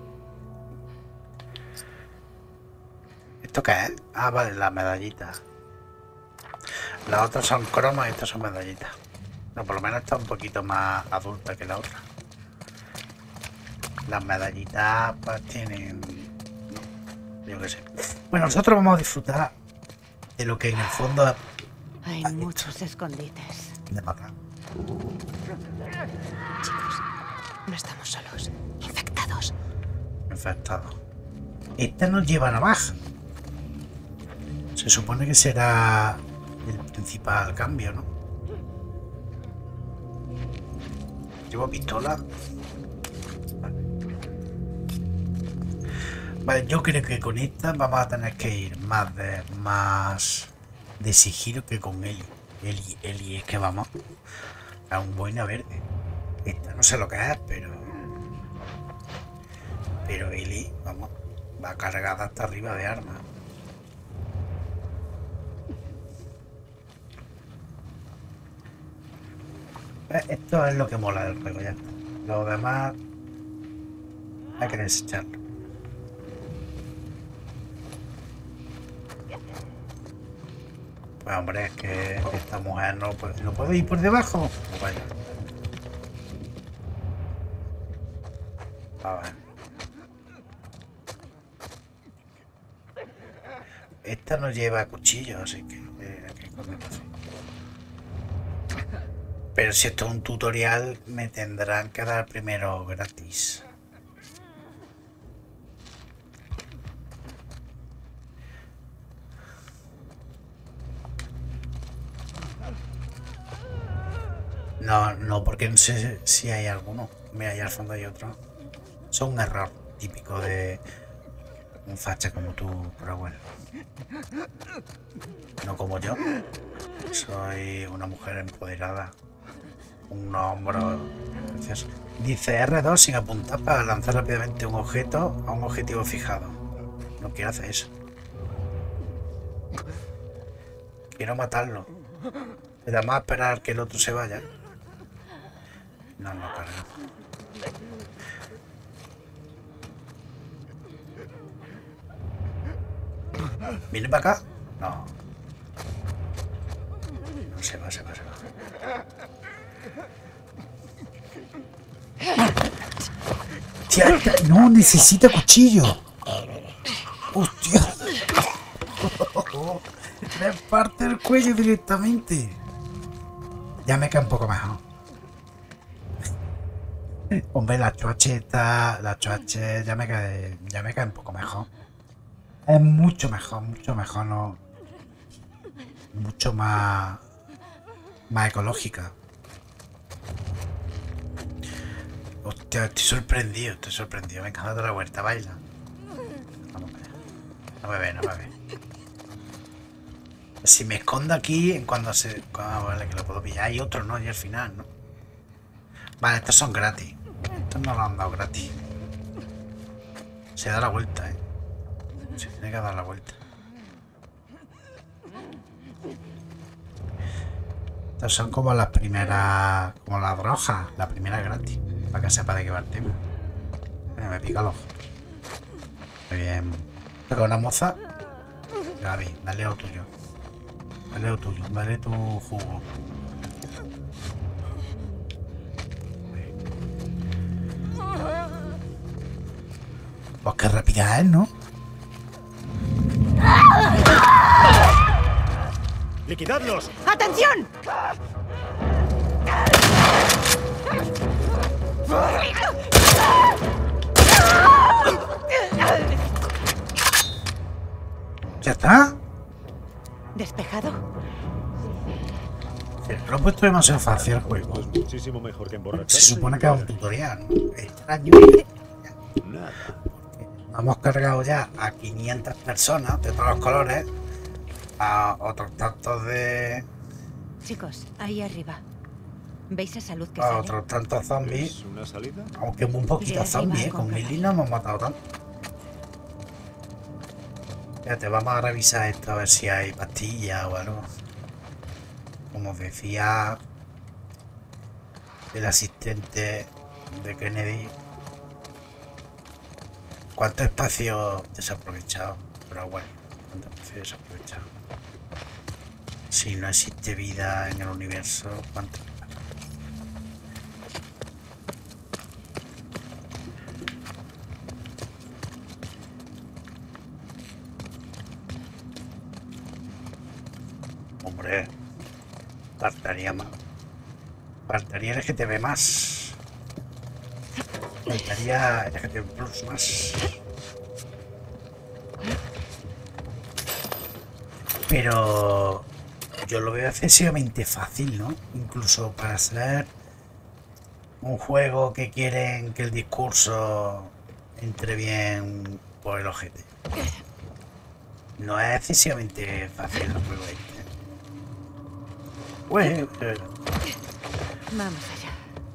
¿Esto qué es? Ah, vale, las medallitas. Las otras son cromos y estas son medallitas. No, por lo menos está un poquito más adulta que la otra. Las medallitas pues tienen... Yo qué sé. Bueno, nosotros vamos a disfrutar de lo que en el fondo... Hay muchos escondites. De matar. Chicos, no estamos solos. Infectados. Infectados. Esta nos lleva a navaja. Se supone que será el principal cambio, ¿no? Llevo pistola. Vale. Vale, yo creo que con esta vamos a tener que ir más de más de sigilo que con Eli. Eli, Eli es que vamos a un boina verde. Esta no sé lo que es, pero pero Eli, vamos, va cargada hasta arriba de armas. Esto es lo que mola del juego, ya está. Lo demás hay que desecharlo. Pues hombre, es que esta mujer no puede, ¿no puede ir por debajo? Pues vaya. A ver. Esta no lleva cuchillo, así que eh, hay que esconderlo así. Pero si esto es un tutorial, me tendrán que dar primero gratis. No, no, porque no sé si hay alguno. Mira, ahí al fondo hay otro. Es un error típico de un facha como tú, pero bueno. No como yo. Soy una mujer empoderada. Un hombro precioso. Dice erre dos sin apuntar para lanzar rápidamente un objeto a un objetivo fijado. No quiero hacer eso. Quiero matarlo. Y además esperar que el otro se vaya. No, no, carga. ¿Viene para acá? No. No se va, se va, se va. Tía, no, necesita cuchillo. Hostia. Me parte el cuello directamente. Ya me cae un poco mejor. Hombre, la choacheta, la choache ya me cae, ya me cae un poco mejor. Es mucho mejor, mucho mejor, no. Mucho más, más ecológica. Hostia, estoy sorprendido, estoy sorprendido. Venga, date la vuelta, baila. Vamos a ver. No me ve, no me ve. Si me escondo aquí, en cuando se... Ah, vale, que lo puedo pillar. Hay otro, ¿no? Y al final, ¿no? Vale, estos son gratis. Estos no lo han dado gratis. Se da la vuelta, ¿eh? Se tiene que dar la vuelta. Estas son como las primeras... Como las rojas. La primera gratis. Para que sepa de qué va el tema. Mira, me pica el ojo. Muy bien. Pero una moza. Gaby, dale lo tuyo. Dale lo tuyo. Dale tu jugo. Pues qué rápida es, ¿no? ¡Liquidadlos! ¡Atención! ¿Ya está? ¿Despejado? Lo he puesto demasiado fácil el juego. Es muchísimo mejor que emborracharse. Se supone que es un tutorial, ¿no? Extraño. Nada. Hemos cargado ya a quinientas personas de todos los colores. A otros tantos de... Chicos, ahí arriba. ¿Veis esa luz que A sale? otros tantos zombies. ¿Es una salida? Aunque muy poquitos De arriba, zombies, ¿eh? Con con Milly no hemos matado tanto. Fíjate, vamos a revisar esto a ver si hay pastillas o algo. Como decía el asistente de Kennedy, ¿cuánto espacio desaprovechado? Pero bueno, ¿cuánto espacio desaprovechado? Si no existe vida en el universo, ¿cuánto? Hombre, faltaría más. Faltaría el G T B más. Faltaría el G T B Plus más. Pero yo lo veo excesivamente fácil, ¿no? Incluso para hacer un juego que quieren que el discurso entre bien por el ojete. No es excesivamente fácil el juego este. Bueno, eh. Vamos allá.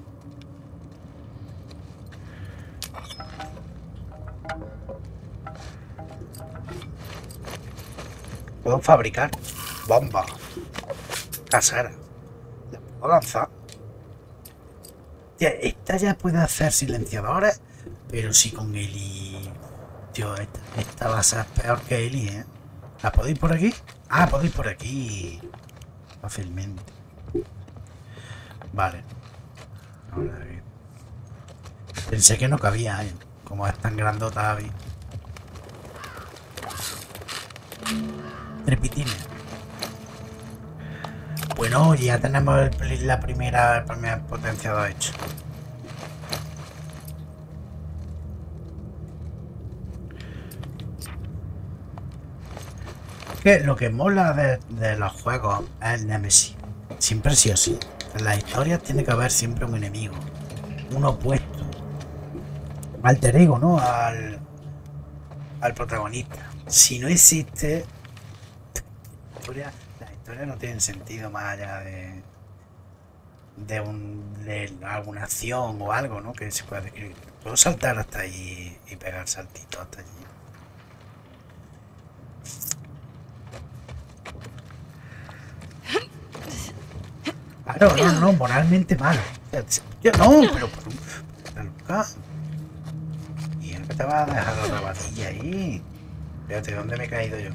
Puedo fabricar bomba casera. La puedo lanzar. Tía, esta ya puede hacer silenciadores, pero sí con Eli. Tío, esta, esta va a ser peor que Eli, ¿eh? ¿La puedo ir por aquí? Ah, puedo ir por aquí. Fácilmente. Vale. Ahora, pensé que no cabía, ¿eh? Como es tan grandota, Abby. Trepitines. Bueno, ya tenemos el, la primera, el primer potenciador hecho. Que lo que mola de, de los juegos es el Nemesis. Siempre sí o sí. En las historias tiene que haber siempre un enemigo. Un opuesto. Un alter ego, ¿no? Al, al protagonista. Si no existe... La historia, las historias no tienen sentido más allá de... De, un, de alguna acción o algo, ¿no? Que se pueda describir. Puedo saltar hasta allí y pegar saltitos hasta allí. Claro, no, no, moralmente mal. Yo no, pero por un... Loca. Y es que te vas a dejar la rabadilla ahí. Fíjate, ¿dónde me he caído yo?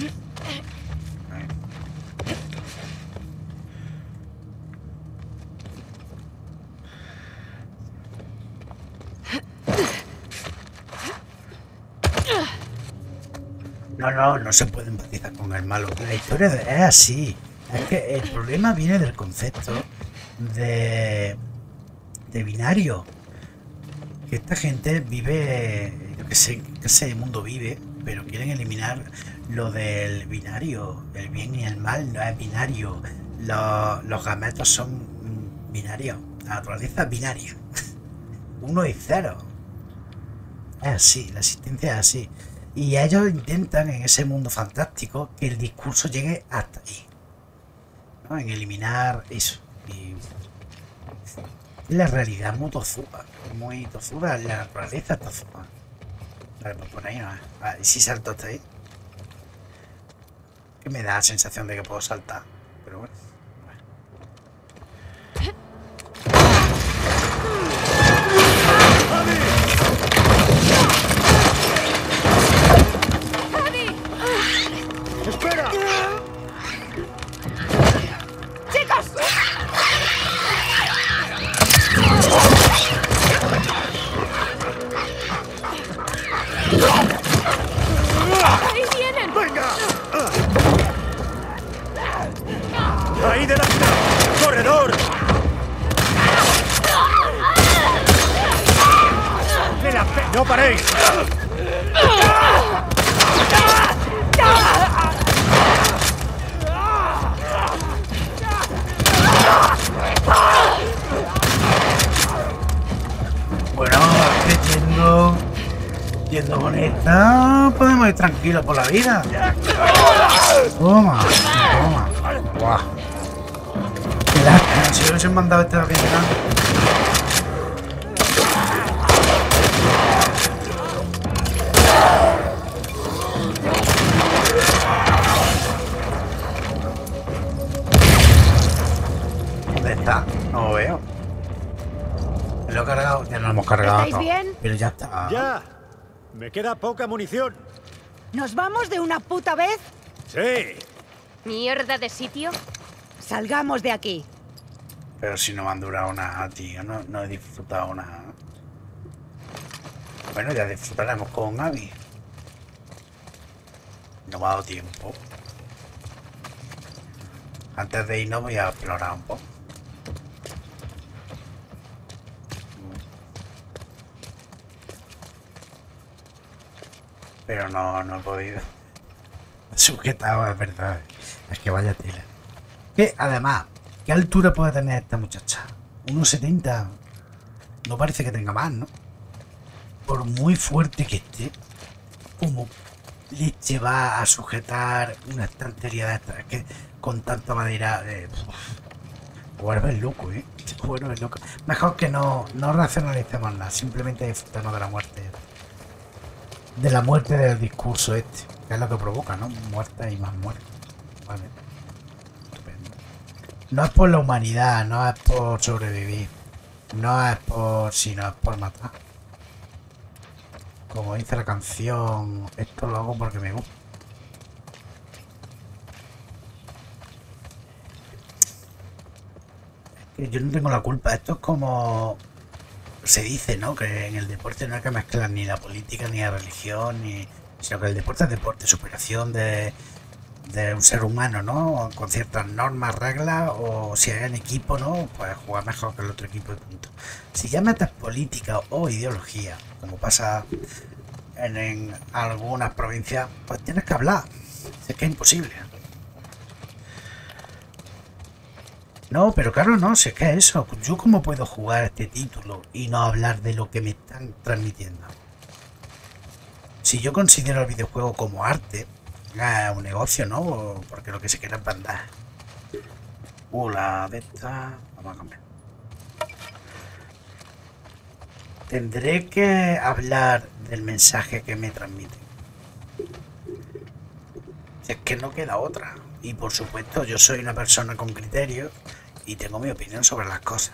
No, no, no se puede empatizar con el malo. La historia es así. Es que el problema viene del concepto de, de binario. Que esta gente vive, yo que sé, que ese mundo vive, pero quieren eliminar lo del binario. El bien y el mal no es binario. Los, los gametos son binarios. La naturaleza es binaria. Uno y cero. Es así, la existencia es así. Y ellos intentan en ese mundo fantástico que el discurso llegue hasta ahí. ¿No? En eliminar eso. Y la realidad es muy tozuda. Muy tozuda. La naturaleza es tozuda. Vale, pues por ahí no es. Vale, y si salto hasta ahí. Que me da la sensación de que puedo saltar. Pero bueno. ¡Espera! ¡Chicos! ¡Ahí vienen! ¡Venga! ¡Ahí delante! ¡Corredor! ¡No paréis! Bueno, que yendo, yendo con esta podemos ir tranquilos por la vida. Toma, toma. Guau. Qué lástima, si hubiesen mandado esta bien grande. está? No lo veo. Lo he cargado, ya no lo hemos cargado. ¿Estáis todo. bien? Pero ya está. ¡Ya! Me queda poca munición. ¿Nos vamos de una puta vez? ¡Sí! ¿Mierda de sitio? Salgamos de aquí. Pero si no me han durado nada, tío. No, no he disfrutado nada. Bueno, ya disfrutaremos con Abby. No me ha dado tiempo. Antes de irnos voy a explorar un poco. Pero no, no he podido. Sujetado, es verdad. Es que vaya tela. Que además, ¿qué altura puede tener esta muchacha? uno setenta. No parece que tenga más, ¿no? Por muy fuerte que esté, como leche va a sujetar una estantería de estas. Es que con tanta madera, eh, vuelve loco, ¿eh? Bueno, es loco. Mejor que no, no racionalicemos nada, simplemente disfrutemos de la muerte. De la muerte del discurso este, que es lo que provoca, ¿no? Muerte y más muerte. Vale. Estupendo. No es por la humanidad, no es por sobrevivir. No es por... sino es por matar. Como dice la canción, esto lo hago porque me gusta. Es que yo no tengo la culpa. Esto es como... se dice, ¿no? Que en el deporte no hay que mezclar ni la política ni la religión, ni... sino que el deporte es deporte, superación de, de un ser humano, ¿no? Con ciertas normas, reglas, o si hay en equipo, ¿no? Pues jugar mejor que el otro equipo y punto. Si ya metes política o ideología, como pasa en, en algunas provincias, pues tienes que hablar. Es que es imposible. No, pero claro, no, sé qué es eso. ¿Yo cómo puedo jugar este título y no hablar de lo que me están transmitiendo? Si yo considero el videojuego como arte, es un negocio, ¿no? Porque lo que se quiere es bandar. Uh, la de esta... Vamos a cambiar. Tendré que hablar del mensaje que me transmiten. Si es que no queda otra. Y por supuesto, yo soy una persona con criterio y tengo mi opinión sobre las cosas.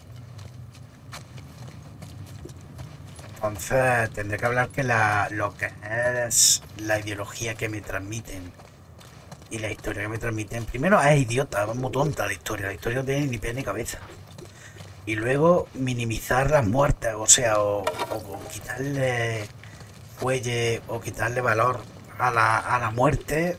Entonces tendré que hablar que la, lo que es la ideología que me transmiten y la historia que me transmiten, primero es idiota, es muy tonta la historia, la historia no tiene ni pie ni cabeza. Y luego minimizar las muertes, o sea, o, o, o quitarle fuelle o quitarle valor a la, a la muerte.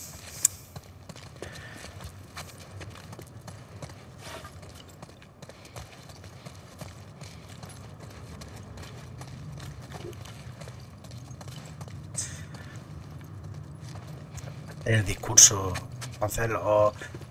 El discurso, entonces lo...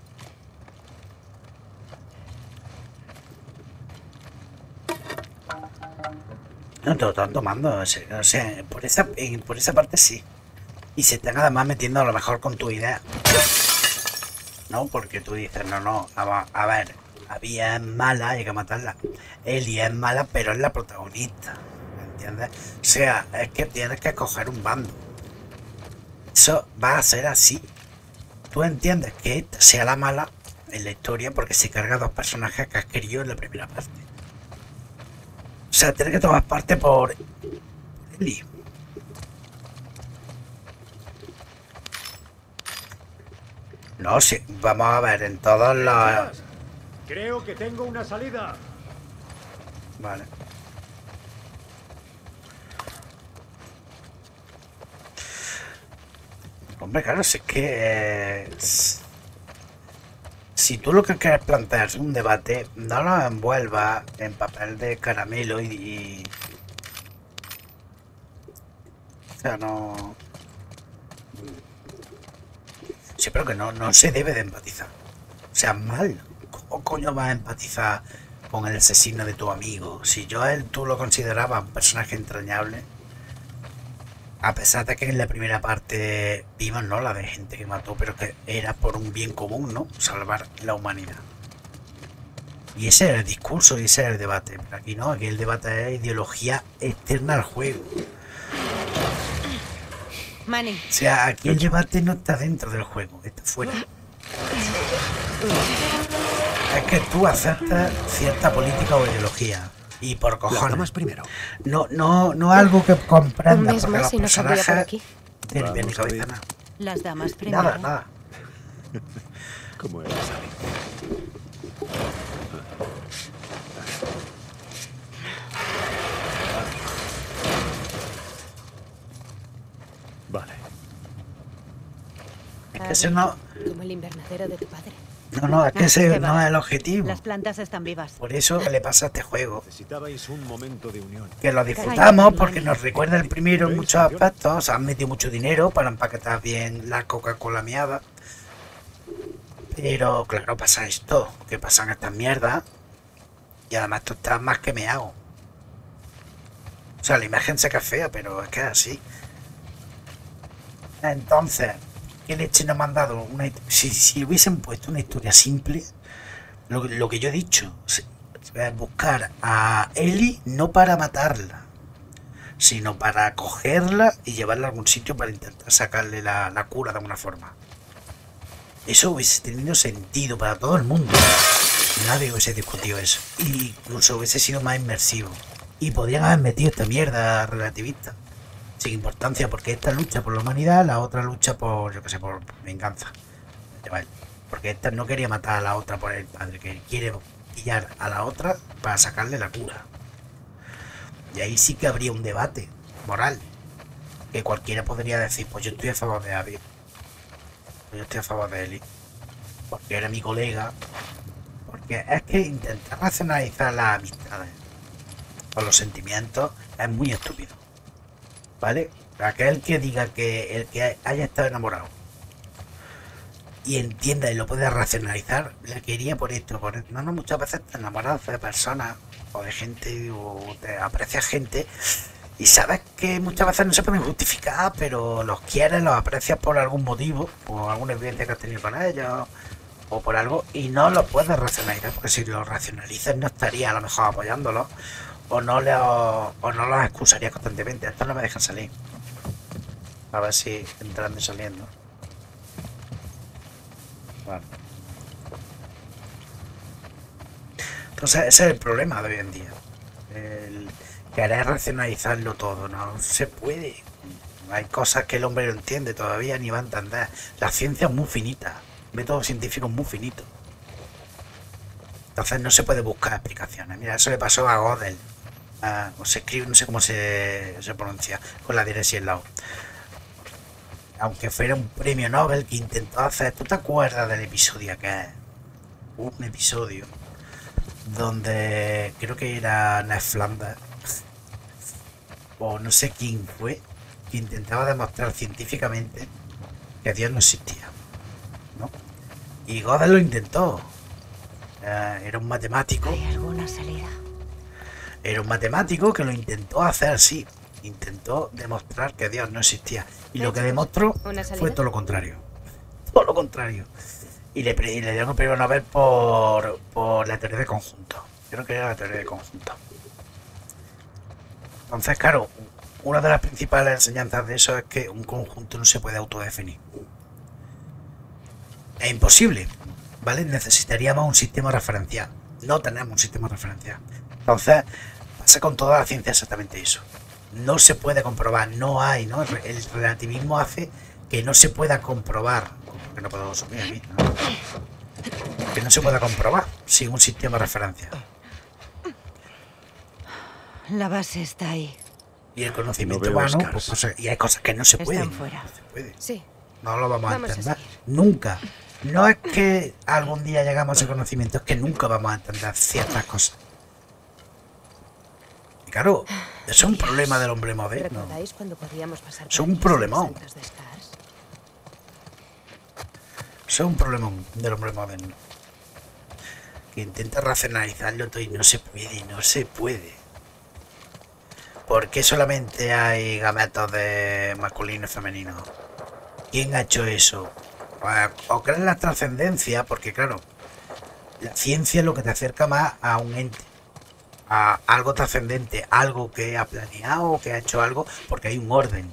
No te lo están tomando, o sea, por esa, por esa parte sí. Y se están además metiendo a lo mejor con tu idea. No, porque tú dices, no, no, a, a ver, Abby es mala, hay que matarla. Ellie es mala, pero es la protagonista, ¿me entiendes? O sea, es que tienes que escoger un bando. Eso va a ser así. Tú entiendes que esta sea la mala en la historia porque se carga dos personajes que has querido en la primera parte. O sea, tienes que tomar parte por Ellie. No, sí, vamos a ver en todos los... Creo que tengo una salida. Vale. Hombre, claro, si es que... Eh, si tú lo que quieres plantear es un debate, no lo envuelvas en papel de caramelo y... y... O sea, no... Sí, pero que no, no se debe de empatizar. O sea, mal. ¿Cómo coño vas a empatizar con el asesino de tu amigo? Si yo a él tú lo considerabas un personaje entrañable... A pesar de que en la primera parte vimos, ¿no? La de gente que mató, pero que era por un bien común, ¿no? Salvar la humanidad. Y ese era el discurso y ese era el debate. Pero aquí no, aquí el debate es ideología externa al juego. Manny. O sea, aquí el debate no está dentro del juego, está fuera. es que tú aceptas cierta política o ideología. Y por cojones. Las primero. No, no, no algo que comprendas. Un mes porque más los y no saldría por personajes aquí. tienen bien ni cabeza nada. Las damas primero. Nada, nada. ¿Cómo era Sally? Vale. Es que ese no. Como el invernadero de tu padre. No, no, es que Ah, ese qué no va. es el objetivo. Las plantas están vivas. Por eso le pasa a este juego. Necesitabais un momento de unión. Que lo disfrutamos porque nos recuerda el primero en muchos aspectos. Han metido mucho dinero para empaquetar bien la Coca-Cola miada. Pero claro, pasa esto, que pasan estas mierdas. Y además esto está más que meado. O sea, la imagen se que es fea, pero es que es así. Entonces, ¿qué leche nos han dado? Una, si, si hubiesen puesto una historia simple, lo, lo que yo he dicho, es buscar a Ellie no para matarla, sino para cogerla y llevarla a algún sitio para intentar sacarle la, la cura de alguna forma. Eso hubiese tenido sentido para todo el mundo. Nadie hubiese discutido eso. Y incluso hubiese sido más inmersivo. Y podrían haber metido esta mierda relativista. Sin importancia, porque esta lucha por la humanidad, la otra lucha por, yo que sé, por venganza. Porque esta no quería matar a la otra por el padre, que quiere pillar a la otra para sacarle la cura. Y ahí sí que habría un debate moral. Que cualquiera podría decir, pues yo estoy a favor de Abby. Yo estoy a favor de Ellie. Porque era mi colega. Porque es que intentar racionalizar las amistades o los sentimientos es muy estúpido. ¿Vale? Aquel que diga que el que haya estado enamorado y entienda y lo puede racionalizar, la quería por esto, por esto. No, no, muchas veces te enamoras de personas o de gente o te aprecias gente y sabes que muchas veces no se pueden justificar, pero los quieres, los aprecias por algún motivo, por alguna evidencia que has tenido con ellos o por algo, y no lo puedes racionalizar, porque si lo racionalizas no estaría a lo mejor apoyándolos. O no, le, o, o no los excusaría constantemente. Estos no me dejan salir. A ver si entrando y saliendo. Vale. Entonces ese es el problema de hoy en día. El querer racionalizarlo todo. No se puede. Hay cosas que el hombre no entiende todavía ni va a entender. La ciencia es muy finita. El método científico es muy finito. Entonces no se puede buscar explicaciones. Mira, eso le pasó a Gödel. Uh, o se escribe, no sé cómo se, se pronuncia, con la dirección al lado. Aunque fuera un premio Nobel que intentó hacer. ¿Tú te acuerdas del episodio que es? Un episodio donde creo que era Ned Flanders o no sé quién fue, que intentaba demostrar científicamente que Dios no existía, ¿no? Y Gödel lo intentó. Uh, era un matemático. ¿Hay alguna salida? Era un matemático que lo intentó hacer, sí. Intentó demostrar que Dios no existía. Y lo que demostró fue todo lo contrario. Todo lo contrario. Y le, y le dieron el premio Nobel por, por la teoría de conjunto. Creo que era la teoría de conjunto. Entonces, claro, una de las principales enseñanzas de eso es que un conjunto no se puede autodefinir. Es imposible, ¿vale? Necesitaríamos un sistema referencial. No tenemos un sistema referencial. Entonces, pasa con toda la ciencia exactamente eso. No se puede comprobar, no hay, ¿no? El relativismo hace que no se pueda comprobar, que no puedo subir aquí, ¿no? Que no se pueda comprobar sin un sistema de referencia. La base está ahí. Y el conocimiento No humano, veo pues, pues, y hay cosas que no se Están pueden. fuera. No se puede. Sí. No lo vamos, Vamos a a entender. seguir. Nunca. No es que algún día llegamos a ese conocimiento, es que nunca vamos a entender ciertas cosas. Y claro, eso es un problema del hombre moderno. ¿Recordáis cuando podíamos pasar Es por un aquí problemón. sin santos de Scars? Eso es un problema del hombre moderno. Que intenta racionalizarlo todo y no se puede, no se puede. ¿Por qué solamente hay gametos de masculino y femenino? ¿Quién ha hecho eso? O crees en la trascendencia, porque claro, la ciencia es lo que te acerca más a un ente, a algo trascendente, algo que ha planeado, que ha hecho algo, porque hay un orden.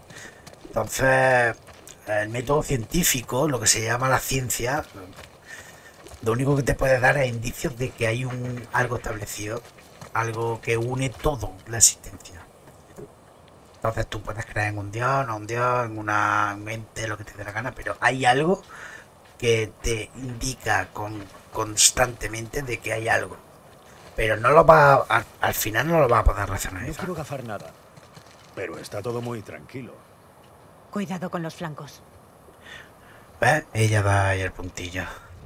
Entonces, el método científico, lo que se llama la ciencia, lo único que te puede dar es indicios de que hay un algo establecido, algo que une todo la existencia. Entonces tú puedes creer en un dios, no un dios, en una mente, lo que te dé la gana, pero hay algo que te indica con, constantemente de que hay algo. Pero no lo va a, al, al final no lo va a poder racionalizar. No quiero gafar nada, pero está todo muy tranquilo. Cuidado con los flancos. ¿Ves? Ella da ahí el puntillo.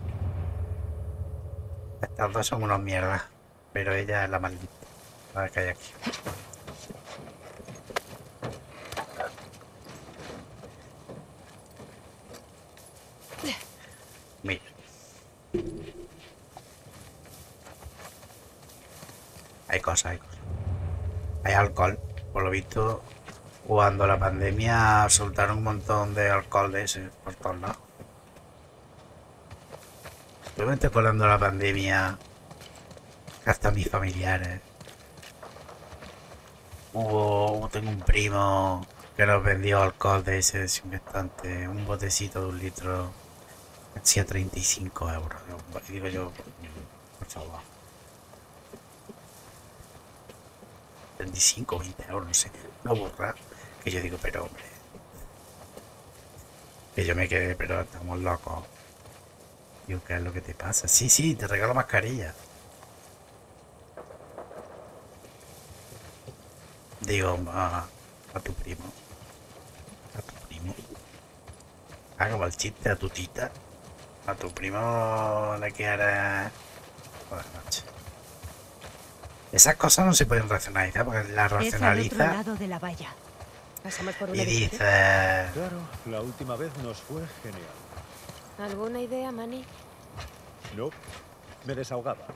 Estas dos son unos mierdas, pero ella es la maldita. A ver qué hay aquí. Mira. Hay cosas, hay cosas. Hay alcohol. Por lo visto, cuando la pandemia soltaron un montón de alcohol de ese por todos lados. Simplemente colando la pandemia, hasta mis familiares. Hubo, tengo un primo que nos vendió alcohol de ese desinfectante, un botecito de un litro, hacía treinta y cinco euros. Y digo yo, por favor. treinta y cinco, veinte euros, no sé, una burra. Que yo digo, pero hombre. Que yo me quedé, pero estamos locos. Digo, ¿qué es lo que te pasa? Sí, sí, te regalo mascarilla. Digo, a, a tu primo. A tu primo. Ah, como el chiste, a tu tita. A tu primo le quiere... Buenas noches. Esas cosas no se pueden racionalizar porque las racionaliza. Es al otro lado de la valla. Pasamos por un Y edificio. dice... Claro, la última vez nos fue genial. ¿Alguna idea, Manny? No, me desahogaba.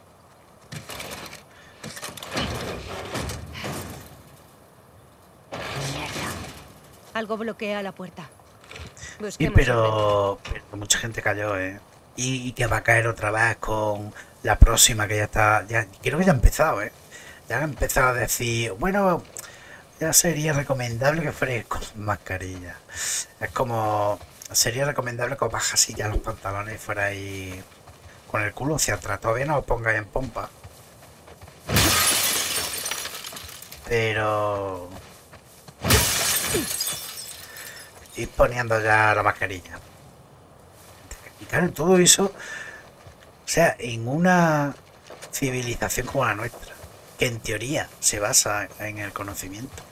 Algo bloquea la puerta. Sí, pero, pero mucha gente cayó, ¿eh? Y, y que va a caer otra vez con la próxima que ya está... Ya, creo que ya ha empezado, ¿eh? Ya han empezado a decir, bueno, ya sería recomendable que fuerais con mascarilla. Es como... Sería recomendable que os bajaseis ya los pantalones y fuerais con el culo hacia atrás. Todavía no os pongáis en pompa. Pero... ir poniendo ya la mascarilla. Y claro, todo eso, o sea, en una civilización como la nuestra, que en teoría se basa en el conocimiento,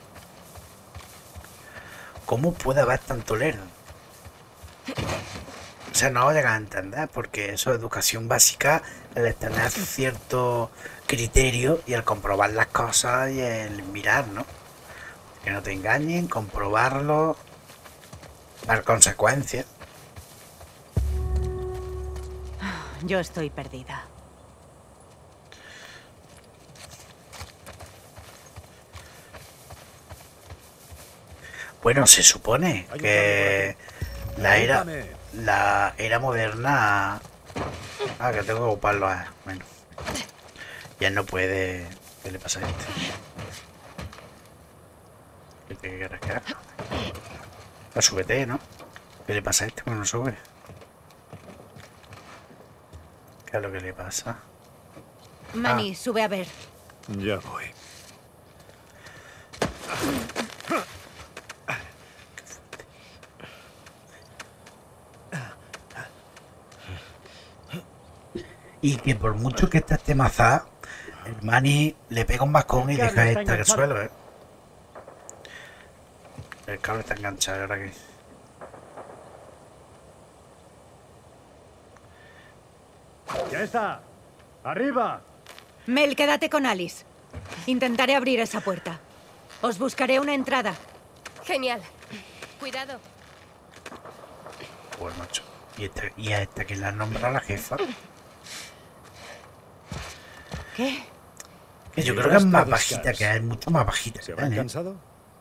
¿cómo puede haber tanto lerdo? O sea, no lo llegan a entender, porque eso es educación básica, el tener cierto criterio y el comprobar las cosas y el mirar, ¿no? Que no te engañen, comprobarlo, dar consecuencias. Yo estoy perdida. Bueno, se supone que la era la era moderna... Ah, que tengo que ocuparlo a... Bueno. Ya no puede... ¿Qué le pasa a este? ¿Qué te quieres que haga? La súbete, ¿no? ¿Qué le pasa a este cuando no sube? ¿Qué es lo que le pasa? Manny, sube a ver. Ya voy. Y que por mucho que esta esté mazada, el Manny le pega un bascón y deja esta en el suelo, ¿eh? El cable está enganchado, ahora que... ¡Ya está! ¡Arriba! Mel, quédate con Alice. Intentaré abrir esa puerta. Os buscaré una entrada. Genial. Cuidado. Pues macho. ¿Y, este, y a esta que la nombra la jefa? ¿Qué? Que yo creo que es más bajita, que es mucho más bajita. ¿Se habrán ¿eh? cansado?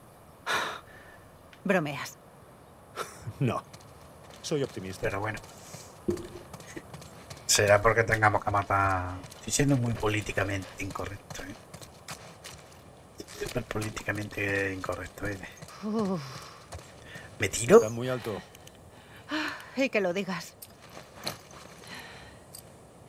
Bromeas. No. Soy optimista. Pero bueno. Será porque tengamos que matar... Estoy siendo muy políticamente incorrecto, ¿eh? Súper políticamente incorrecto, ¿eh? Uf. ¿Me tiro? Está muy alto. Y que lo digas.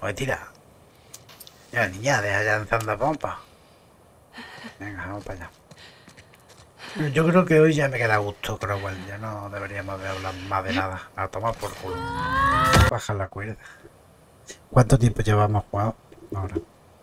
Pues tira. Ya, niña, deja ya lanzando pompa. Venga, vamos para allá. Yo creo que hoy ya me queda a gusto, Crowell. Ya no deberíamos de hablar más de nada. A tomar por culo. Baja la cuerda. ¿Cuánto tiempo llevamos jugado? Ahora.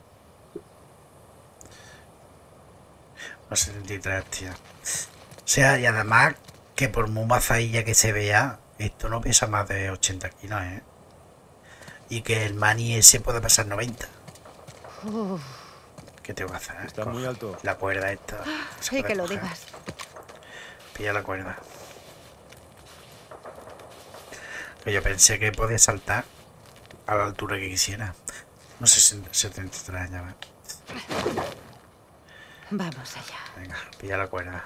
Los setenta y tres, tío. O sea, y además que por muy mazadilla que se vea, esto no pesa más de ochenta kilos, ¿eh? Y que el mani ese puede pasar noventa. Uf. ¿Qué tengo que hacer? Está muy alto. La cuerda esta. Sí, que lo digas. Pilla la cuerda. Que yo pensé que podía saltar a la altura que quisiera. No sé, setenta y tres ya va. Vamos allá. Venga, pilla la cuerda.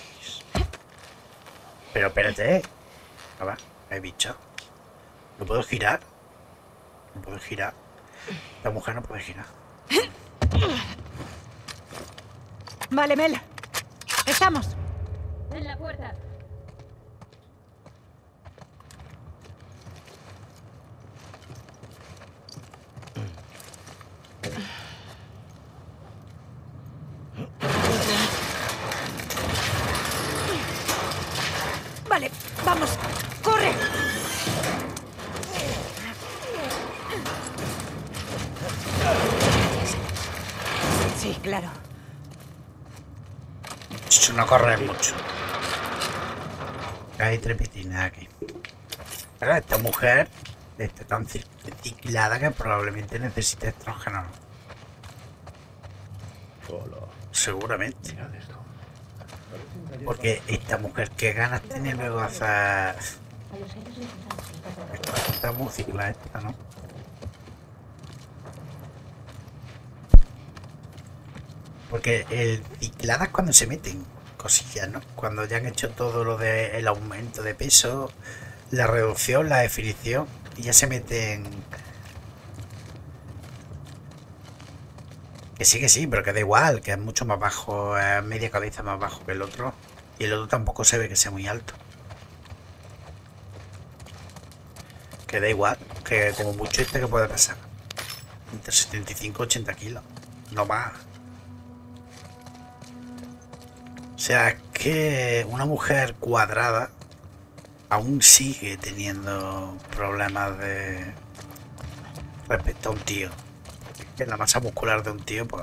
Pero espérate. A ver, hay bicho. ¿No puedo girar? No puedo girar. La mujer no puede girar. Vale, Mel. Estamos. En la puerta. Vale, vamos. ¡Corre! Sí, claro. No correr mucho. Hay trepitines aquí. Pero esta mujer está tan ciclada que probablemente necesite estrógeno. Seguramente. Porque esta mujer, ¿qué ganas tiene luego de hacer? Esta música esta, ¿no? Porque el ciclada es cuando se meten cosillas, ¿no? Cuando ya han hecho todo lo del aumento de peso, la reducción, la definición, y ya se meten. Que sí, que sí, pero que da igual, que es mucho más bajo, es media cabeza más bajo que el otro. Y el otro tampoco se ve que sea muy alto. Que da igual, que como mucho este que puede pasar. Entre setenta y cinco y ochenta kilos, no más. O sea, es que una mujer cuadrada aún sigue teniendo problemas de respecto a un tío. Que la masa muscular de un tío, pues...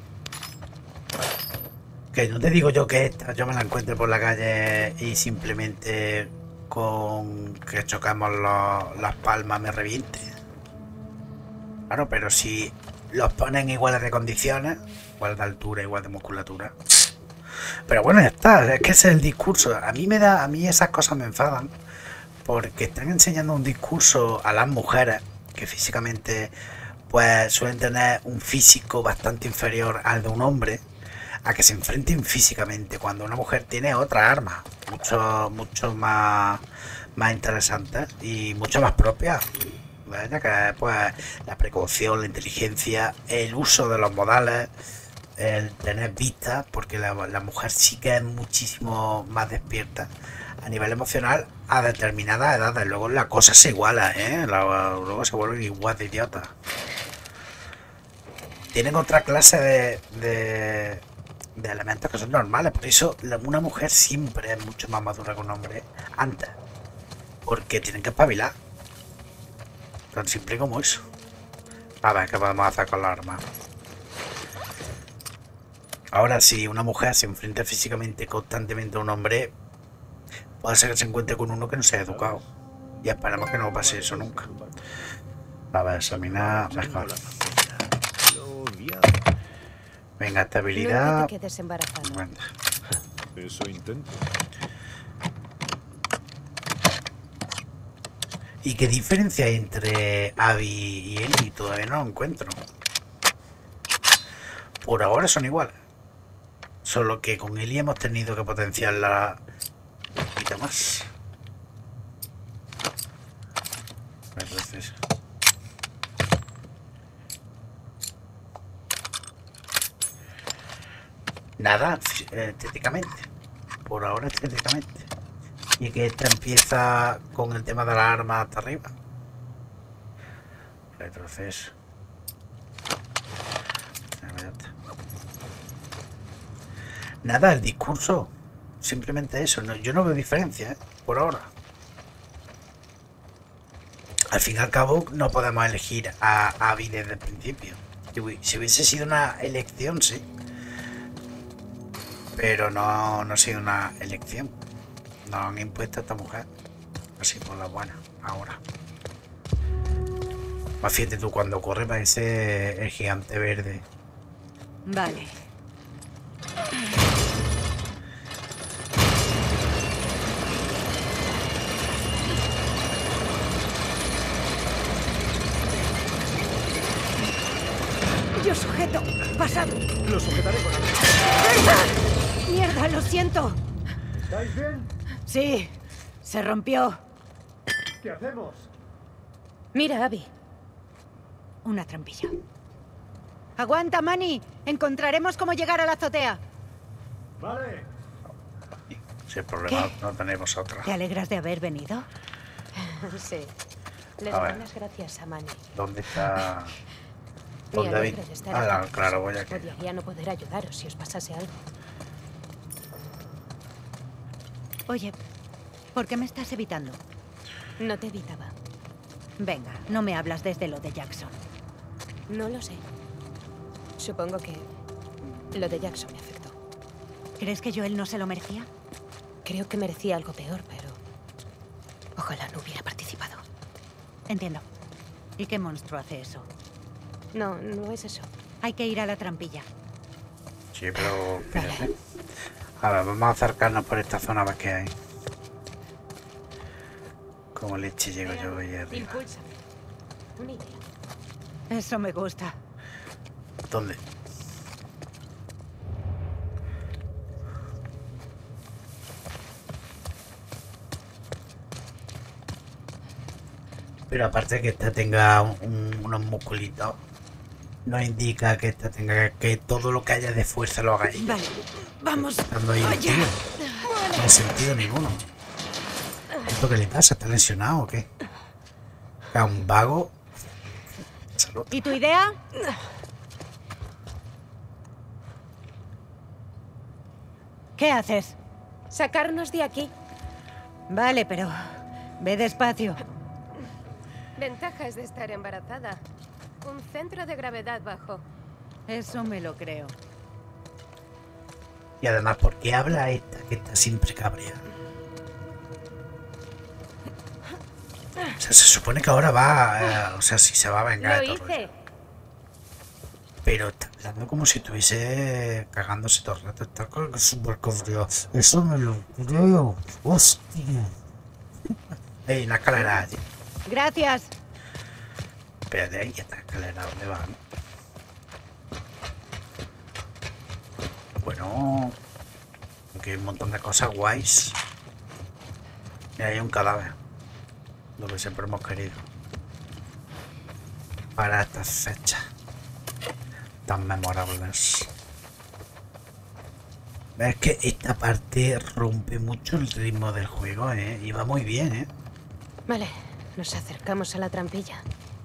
Que no te digo yo que esta yo me la encuentre por la calle y simplemente con que chocamos los, las palmas me reviente. Claro, pero si los ponen iguales de condiciones, igual de altura, igual de musculatura... Pero bueno, ya está, es que ese es el discurso. A mí me da, a mí esas cosas me enfadan porque están enseñando un discurso a las mujeres que físicamente pues suelen tener un físico bastante inferior al de un hombre, a que se enfrenten físicamente cuando una mujer tiene otras armas mucho mucho más más interesantes y mucho más propias. ¿Verdad? Que pues la precaución, la inteligencia, el uso de los modales, el tener vista, porque la, la mujer sí que es muchísimo más despierta a nivel emocional a determinadas edades. Luego la cosa se iguala, ¿eh? La, luego se vuelven igual de idiotas. Tienen otra clase de, de, de elementos que son normales. Por eso la, una mujer siempre es mucho más madura que un hombre antes. Porque tienen que espabilar. Tan simple como eso. A ver qué podemos hacer con las armas. Ahora, si una mujer se enfrenta físicamente constantemente a un hombre, puede ser que se encuentre con uno que no sea educado. Y esperamos que no pase eso nunca. A ver, examinar mejor. Venga, estabilidad. No te quedes embarazada. Bueno. Eso intento. ¿Y qué diferencia hay entre Abby y Ellie? Todavía no lo encuentro. Por ahora son iguales. Solo que con Ellie hemos tenido que potenciarla un poquito más. Entonces... Nada, estéticamente. Por ahora estéticamente. Y que esta empieza con el tema de las armas hasta arriba. Retroceso. Nada, el discurso. Simplemente eso. No, yo no veo diferencia, ¿eh? Por ahora. Al fin y al cabo, no podemos elegir a Abby desde el principio. Si hubiese sido una elección, sí. Pero no, no ha sido una elección. Nos han impuesto a esta mujer. Así por la buena, ahora. Más fíjate tú, cuando corre parece el gigante verde. Vale. Yo sujeto. Pasad. Lo sujetaré con la... ¡Mierda! Lo siento. ¿Estáis bien? Sí. Se rompió. ¿Qué hacemos? Mira, Abby. Una trampilla. ¡Aguanta, Manny! Encontraremos cómo llegar a la azotea. Vale. Si el problema ¿Qué? no tenéis vosotras. ¿Te alegras de haber venido? Sí. Les A doy ver. las gracias a Manny. ¿Dónde está...? Me ¿Dónde habéis...? alegro de estar Ah, aquí. claro, voy aquí. Odiaría no poder ayudaros si os pasase algo. Oye, ¿por qué me estás evitando? No te evitaba. Venga, no me hablas desde lo de Jackson. No lo sé. Supongo que lo de Jackson me afectó. ¿Crees que Joel no se lo merecía? Creo que merecía algo peor, pero ojalá no hubiera participado. Entiendo. ¿Y qué monstruo hace eso? No, no es eso. Hay que ir a la trampilla. Sí, pero... Espérate. A ver, vamos a acercarnos por esta zona a ver qué hay. Como leche llego yo ahí arriba. Impúlsame. Una idea. Eso me gusta. ¿Dónde? Pero aparte que esta tenga un- un- unos musculitos, no indica que esta tenga que todo lo que haya de fuerza lo haga ella. Vale, vamos. Estando ahí allá. metido. No hay sentido ninguno. ¿Esto qué le pasa? ¿Está lesionado o qué? ¿A un vago? Salud. ¿Y tu idea? ¿Qué haces? Sacarnos de aquí. Vale, pero ve despacio. Ventajas de estar embarazada. Un centro de gravedad bajo. Eso me lo creo. Y además, ¿por qué habla esta que está siempre cabreada? O sea, se supone que ahora va, eh, o sea, si se va a vengar. Lo de todo el rollo. hice. Pero está hablando como si estuviese cagándose todo el rato. Está con- súper cabreado. Eso me lo creo. Hostia. Hay una escalera allí. Gracias. Espérate, ahí está la escalera. ¿Dónde va? Bueno, aquí hay un montón de cosas guays. Y hay un cadáver. Lo que siempre hemos querido. Para estas fechas tan memorables. Es que esta parte rompe mucho el ritmo del juego, ¿eh? Y va muy bien, ¿eh? Vale, nos acercamos a la trampilla.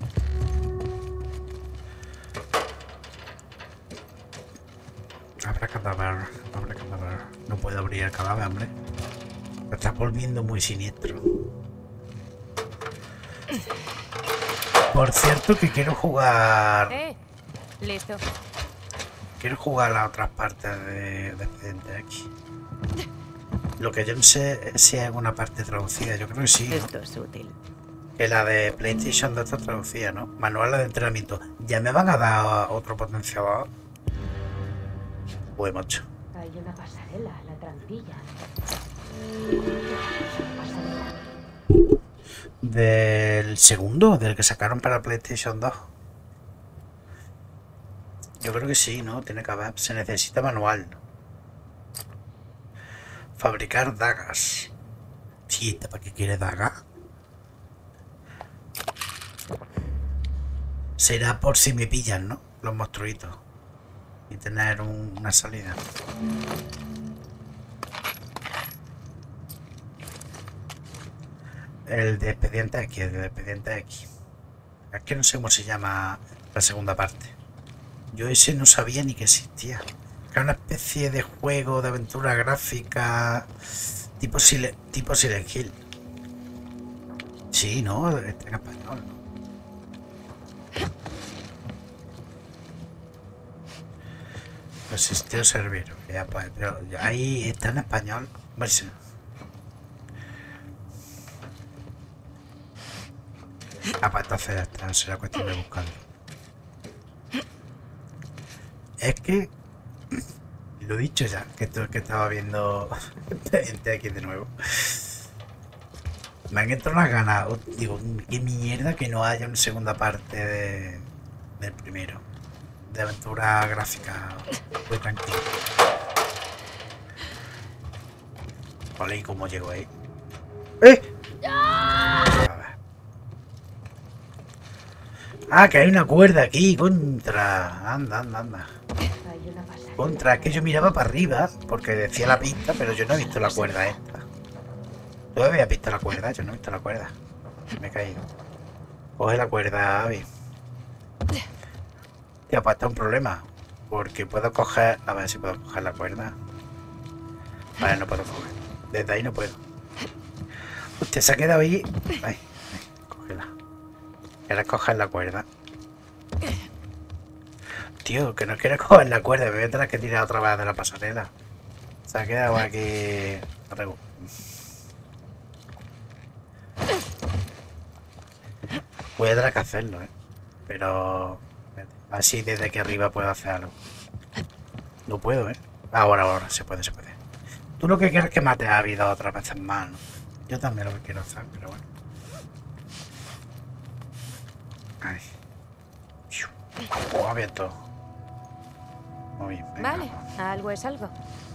Habrá cadáver, habrá cadáver. No puedo abrir el cadáver, hombre. Me está volviendo muy siniestro. Por cierto que quiero jugar... Eh, listo. Quiero jugar a las otras partes de, de Expediente X. Lo que yo no sé es si hay alguna parte traducida. Yo creo que sí, ¿no? Esto es útil. Que la de PlayStation dos está traducida, ¿no? Manual de entrenamiento. ¿Ya me van a dar otro potenciador? Pues macho. Hay una pasarela a la trampilla. Del segundo, del que sacaron para PlayStation dos. Yo creo que sí, ¿no? Tiene que haber. Se necesita manual. Fabricar dagas. Sí, ¿esta para qué quiere daga? Será por si me pillan, ¿no? Los monstruitos. Y tener un- una salida. El de Expediente X, el de Expediente X. Es que no sé cómo se llama la segunda parte. Yo ese no sabía ni que existía. Era una especie de juego de aventura gráfica tipo, Sil tipo Silent Hill. Sí, ¿no? Está en español, ¿no? Resistir servir. Ya, pues, pero ahí está en español. Bueno, sí. Ah, pues entonces ya está, será cuestión de buscarlo. Es que lo he dicho ya, que esto es que estaba viendo gente aquí de nuevo. Me han entrado unas ganas. Digo, qué mierda que no haya una segunda parte de, del primero. De aventura gráfica. Muy tranquilo. Vale, ¿y cómo llego ahí? ¡Eh! Ah, que hay una cuerda aquí, contra. Anda, anda, anda. Contra, es que yo miraba para arriba, porque decía la pista, pero yo no he visto la cuerda esta. ¿Tú habías visto la cuerda? Yo no he visto la cuerda. Me he caído. Coge la cuerda, Abby. Tío, pues está un problema. Porque puedo coger... A ver si puedo coger la cuerda. Vale, no puedo coger. Desde ahí no puedo. Usted se ha quedado ahí. Ay, ay, cógela. ¿Quieres coger la cuerda? Tío, que no quiero coger la cuerda. Me voy a tener que tirar otra vez de la pasarela. Se ha quedado aquí... Voy a tener que hacerlo, ¿eh? Pero... así desde aquí arriba puedo hacer algo. No puedo, ¿eh? Ahora, ahora, se puede, se puede. Tú lo que quieres es que mate a Abby dos otras veces más, ¿no? Yo también lo que quiero hacer, pero bueno. Ay. Oh, abierto. Muy bien, venga. Vale, algo es algo.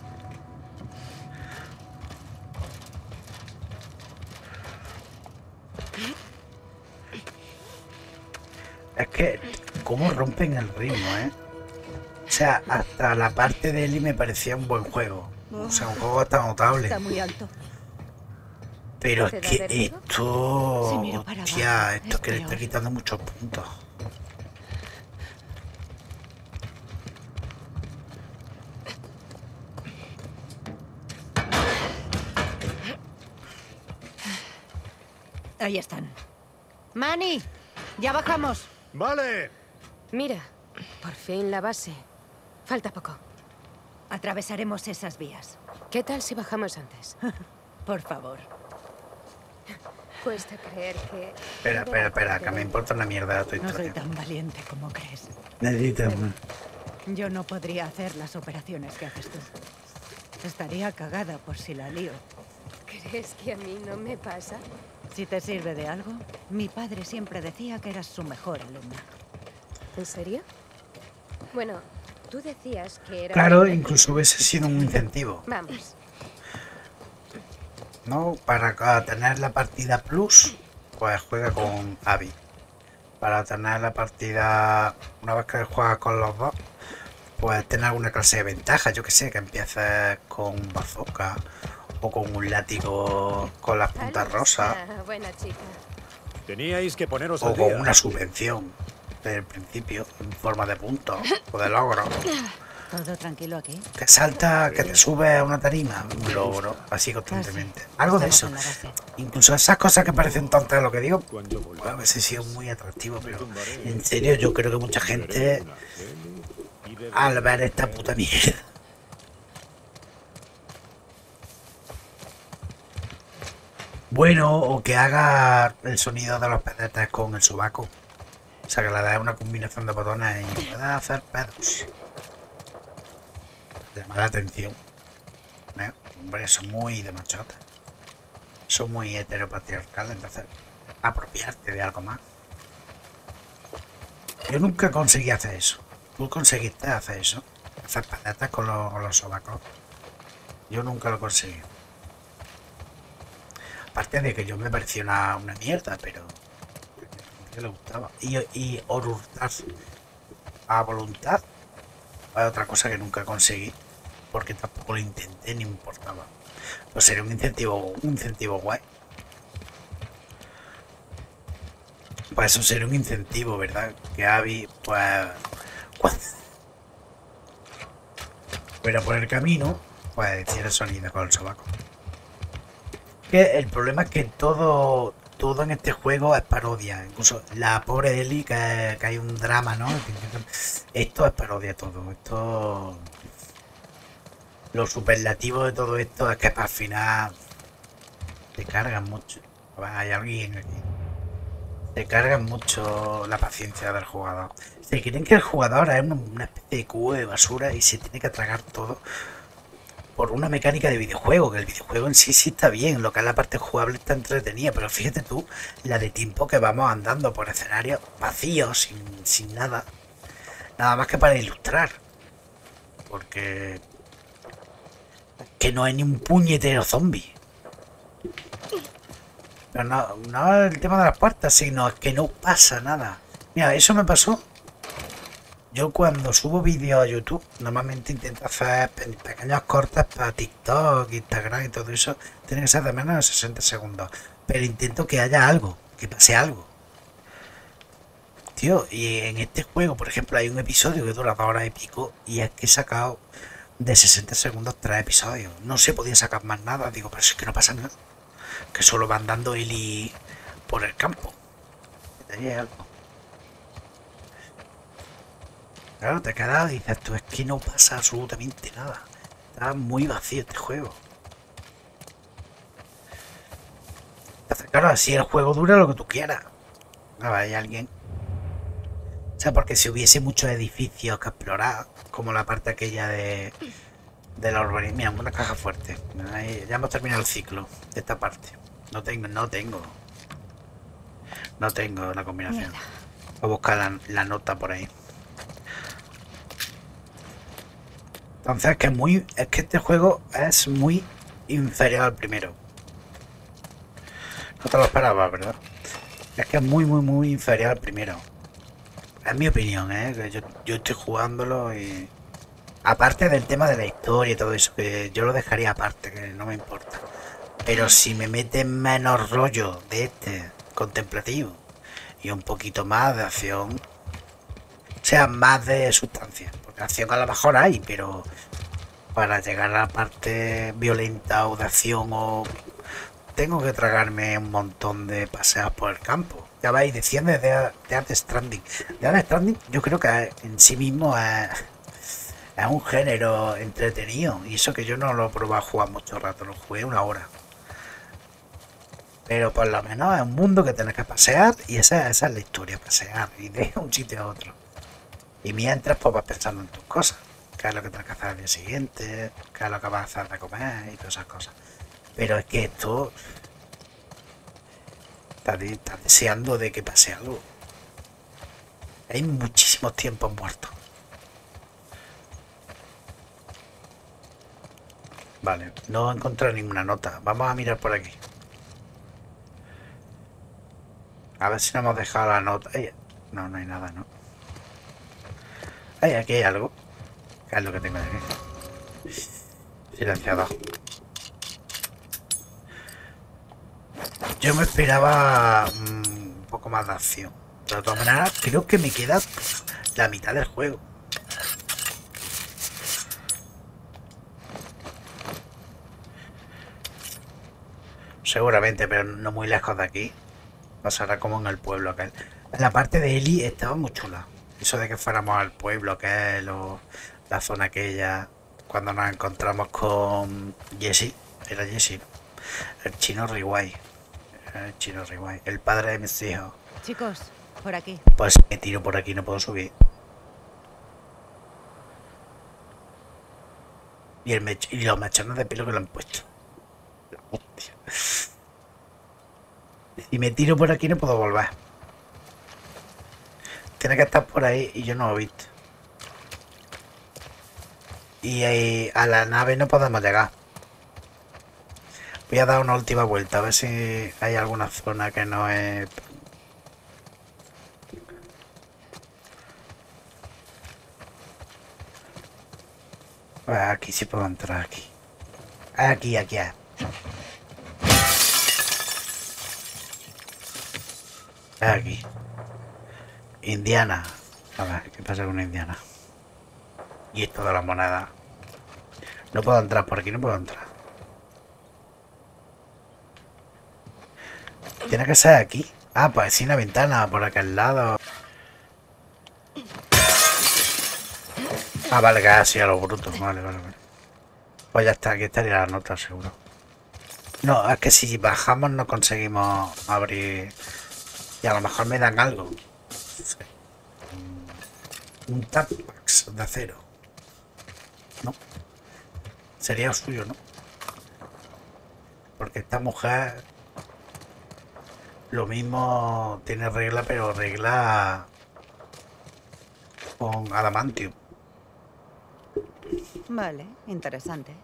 Es que, cómo rompen el ritmo, ¿eh? O sea, hasta la parte de Ellie me parecía un buen juego. O sea, un juego hasta notable. Está muy alto. Pero es que esto... Si miro para hostia, abajo, esto es que le peor. está quitando muchos puntos. Ahí están. Manny, ya bajamos. Vale. Mira, por fin la base. Falta poco. Atravesaremos esas vías. ¿Qué tal si bajamos antes? Por favor. Cuesta creer que... Espera, espera, espera, que me importa una mierda tu No soy historia. tan valiente como crees. Necesito una. Yo no podría hacer las operaciones que haces tú. Estaría cagada por si la lío. ¿Crees que a mí no me pasa? Si te sirve de algo, mi padre siempre decía que eras su mejor alumna. ¿En serio? Bueno, tú decías que era... Claro, incluso hubiese sido un incentivo, Vamos. ¿no? Para tener la partida plus, pues juega con Abby. Para tener la partida, una vez que juegas con los dos, pues tener alguna clase de ventaja. Yo que sé, que empieces con un bazooka o con un látigo con las puntas rosas. Ah, buena chica. Teníais que poneros O al con día. una subvención desde el principio, en forma de puntos o de logro. ¿Todo tranquilo aquí? Que salta, que te sube a una tarima, un logro, así constantemente. Algo de eso. Incluso esas cosas que parecen tontas lo que digo, a veces ha sido muy atractivo, pero en serio yo creo que mucha gente al ver esta puta mierda. Bueno, o que haga el sonido de los pedetes con el sobaco. O sea, que le da una combinación de botones y pueda hacer pedos. Llama la atención. ¿Eh? Hombre, son muy de machota. Son muy heteropatriarcales, entonces apropiarte de algo más. Yo nunca conseguí hacer eso. ¿Tú conseguiste hacer eso? Hacer patatas con los, con los sobacos. Yo nunca lo conseguí. Aparte de que yo me parecía una, una mierda, pero que le gustaba. Y, y hurtar a voluntad es otra cosa que nunca conseguí, porque tampoco lo intenté ni me importaba. Pues sería un incentivo, un incentivo guay. Pues eso sería un incentivo, ¿verdad? Que Abby, pues... cuando fuera por el camino, pues hiciera sonido con el sobaco. Que el problema es que todo... Todo en este juego es parodia. Incluso la pobre Ellie, que, que hay un drama, ¿no? Esto es parodia todo. Esto... Lo superlativo de todo esto es que para el final te cargan mucho. Hay alguien aquí. Te cargan mucho la paciencia del jugador. Se creen que el jugador es una, una especie de cubo de basura y se tiene que tragar todo por una mecánica de videojuego, que el videojuego en sí sí está bien, lo que es la parte jugable está entretenida, pero fíjate tú la de tiempo que vamos andando por escenarios vacíos, sin, sin nada, nada más que para ilustrar, porque que no hay ni un puñetero zombie. Pero no, no es el tema de las puertas, sino es que no pasa nada. Mira, eso me pasó. Yo cuando subo vídeos a YouTube, normalmente intento hacer pequeños cortes para TikTok, Instagram y todo eso. Tiene que ser de menos de sesenta segundos. Pero intento que haya algo, que pase algo. Tío, y en este juego, por ejemplo, hay un episodio que dura dos horas y pico. Y es que he sacado de sesenta segundos tres episodios. No se podía sacar más nada. Digo, pero es que no pasa nada. Que solo van dando Ellie por el campo. Hay algo. Claro, te quedas y dices tú, es que no pasa absolutamente nada. Está muy vacío este juego. Entonces, claro, así el juego dura lo que tú quieras. A ver, hay alguien. O sea, porque si hubiese muchos edificios que explorar, como la parte aquella de, de la urbanismo, mira, una caja fuerte. Ahí, ya hemos terminado el ciclo de esta parte. No tengo, no tengo. No tengo la combinación. Voy a buscar la, la nota por ahí. Entonces es que, muy, es que este juego es muy inferior al primero. No te lo esperaba, ¿verdad? Es que es muy, muy, muy inferior al primero. Es mi opinión, ¿eh? Que yo, yo estoy jugándolo y... Aparte del tema de la historia y todo eso, que yo lo dejaría aparte, que no me importa. Pero si me meten menos rollo de este, contemplativo, y un poquito más de acción, o sea, más de sustancia. Acción a lo mejor hay, pero para llegar a la parte violenta o de acción o tengo que tragarme un montón de paseos por el campo. Ya vais diciendo de Death Stranding. Death Stranding yo creo que en sí mismo es, es un género entretenido y eso que yo no lo he probado a jugar mucho rato, lo jugué una hora. Pero por lo menos es un mundo que tienes que pasear y esa, esa es la historia, pasear y de un sitio a otro. Y mientras pues vas pensando en tus cosas, qué es lo que tienes que hacer al día siguiente, qué es lo que vas a hacer de comer y todas esas cosas. Pero es que esto estás está deseando de que pase algo. Hay muchísimos tiempos muertos. Vale, no he encontrado ninguna nota. Vamos a mirar por aquí. A ver si no hemos dejado la nota. No, no hay nada, ¿no? Ay, aquí hay algo. ¿Qué es lo que tengo de aquí? Silenciador. Yo me esperaba mmm, un poco más de acción. Pero de todas maneras, creo que me queda la mitad del juego. Seguramente, pero no muy lejos de aquí. Pasará como en el pueblo aquel. La parte de Ellie estaba muy chula. Eso de que fuéramos al pueblo aquel o la zona aquella. Cuando nos encontramos con Jesse. Era Jesse, ¿no? El chino Riwai. El chino Riwai. El padre de mis hijos. Chicos, por aquí. Pues me tiro por aquí, no puedo subir. Y, el mech y los mechones de pelo que lo han puesto. La hostia. Si me tiro por aquí no puedo volver. Tiene que estar por ahí y yo no lo he visto. Y ahí, a la nave no podemos llegar. Voy a dar una última vuelta a ver si hay alguna zona que no es... Pues aquí sí puedo entrar aquí. Aquí, aquí. Aquí. Indiana. A ver, ¿qué pasa con una indiana? Y esto de las monedas. No puedo entrar por aquí, no puedo entrar. Tiene que ser aquí. Ah, pues sí, una ventana por aquel lado. Ah, vale, que así a los brutos. Vale, vale, vale. Pues ya está, aquí estaría la nota, seguro. No, es que si bajamos no conseguimos abrir. Y a lo mejor me dan algo. Sí. Un tampax de acero. No. Sería suyo, ¿no? Porque esta mujer lo mismo tiene regla, pero regla con adamantium. Vale, interesante.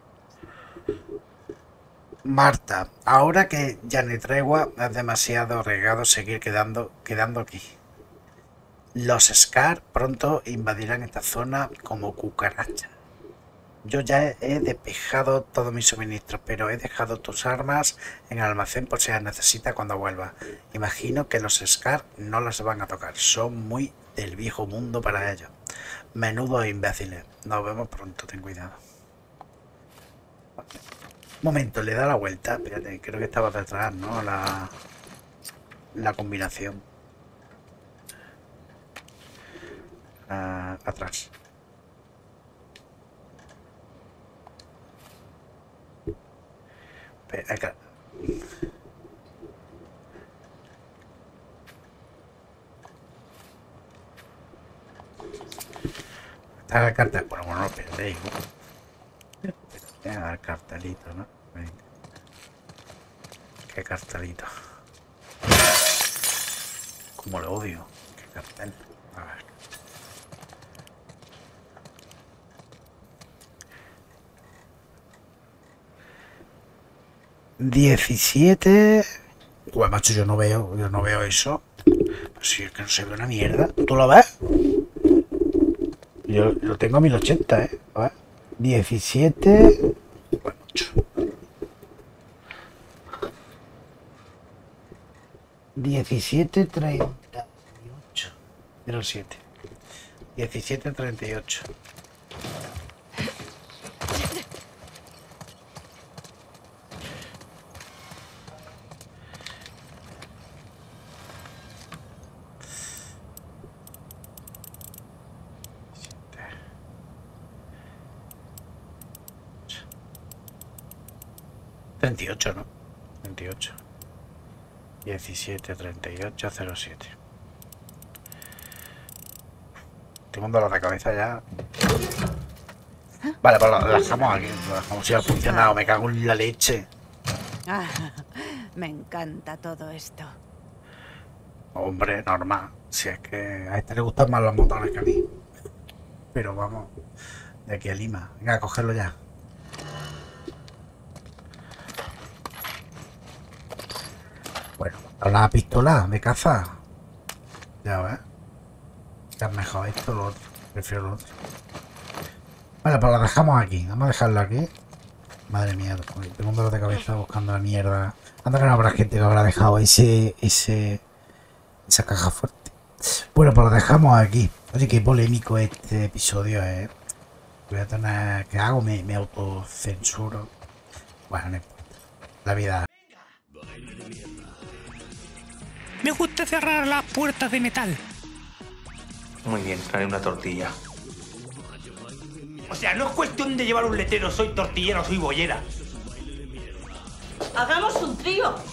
Marta, ahora que ya no hay tregua, es demasiado arriesgado seguir quedando, quedando aquí. Los Scar pronto invadirán esta zona como cucarachas. Yo ya he despejado todos mis suministros, pero he dejado tus armas en el almacén por si las necesitas cuando vuelva. Imagino que los Scar no las van a tocar, son muy del viejo mundo para ellos. Menudos imbéciles. Nos vemos pronto, ten cuidado. Un momento, le da la vuelta. Espérate, creo que estaba detrás, ¿no? La, la combinación. Uh, atrás. Espera, acá. Está la carta. Bueno, bueno, no perdéis, ¿no? Voy a dar cartelito, ¿no? Venga. Qué cartelito. Como lo odio. Qué cartel. A ver. diecisiete. Pues macho, yo no veo, yo no veo eso. Si es que no se ve una mierda. ¿Tú lo ves? Yo lo tengo a mil ochenta, eh. A ver. diecisiete. Pues mucho. diecisiete treinta y ocho. cero siete. diecisiete treinta y ocho. treinta y ocho, ¿no? treinta y ocho. diecisiete, treinta y ocho, cero siete. Tengo un dolor de cabeza ya. Vale, pues lo dejamos aquí. Lo dejamos si ha funcionado. Me cago en la leche. Ah, me encanta todo esto. Hombre, normal. Si es que a este le gustan más los motores que a mí. Pero vamos. De aquí a Lima. Venga, a cogerlo ya. Bueno, la pistola de caza. Ya ves. Ya es mejor esto, lo otro. Prefiero lo otro. Vale, pues la dejamos aquí. Vamos a dejarlo aquí. Madre mía, tengo un dolor de cabeza buscando la mierda. Anda que no habrá gente que habrá dejado ese, ese, esa caja fuerte. Bueno, pues lo dejamos aquí. Oye, qué polémico este episodio, eh. Voy a tener... ¿Qué hago? Me, me autocensuro. Bueno, no importa. La vida... Me gusta cerrar las puertas de metal. Muy bien, trae una tortilla. O sea, no es cuestión de llevar un letrero, soy tortillero, soy bollera. Hagamos un trío.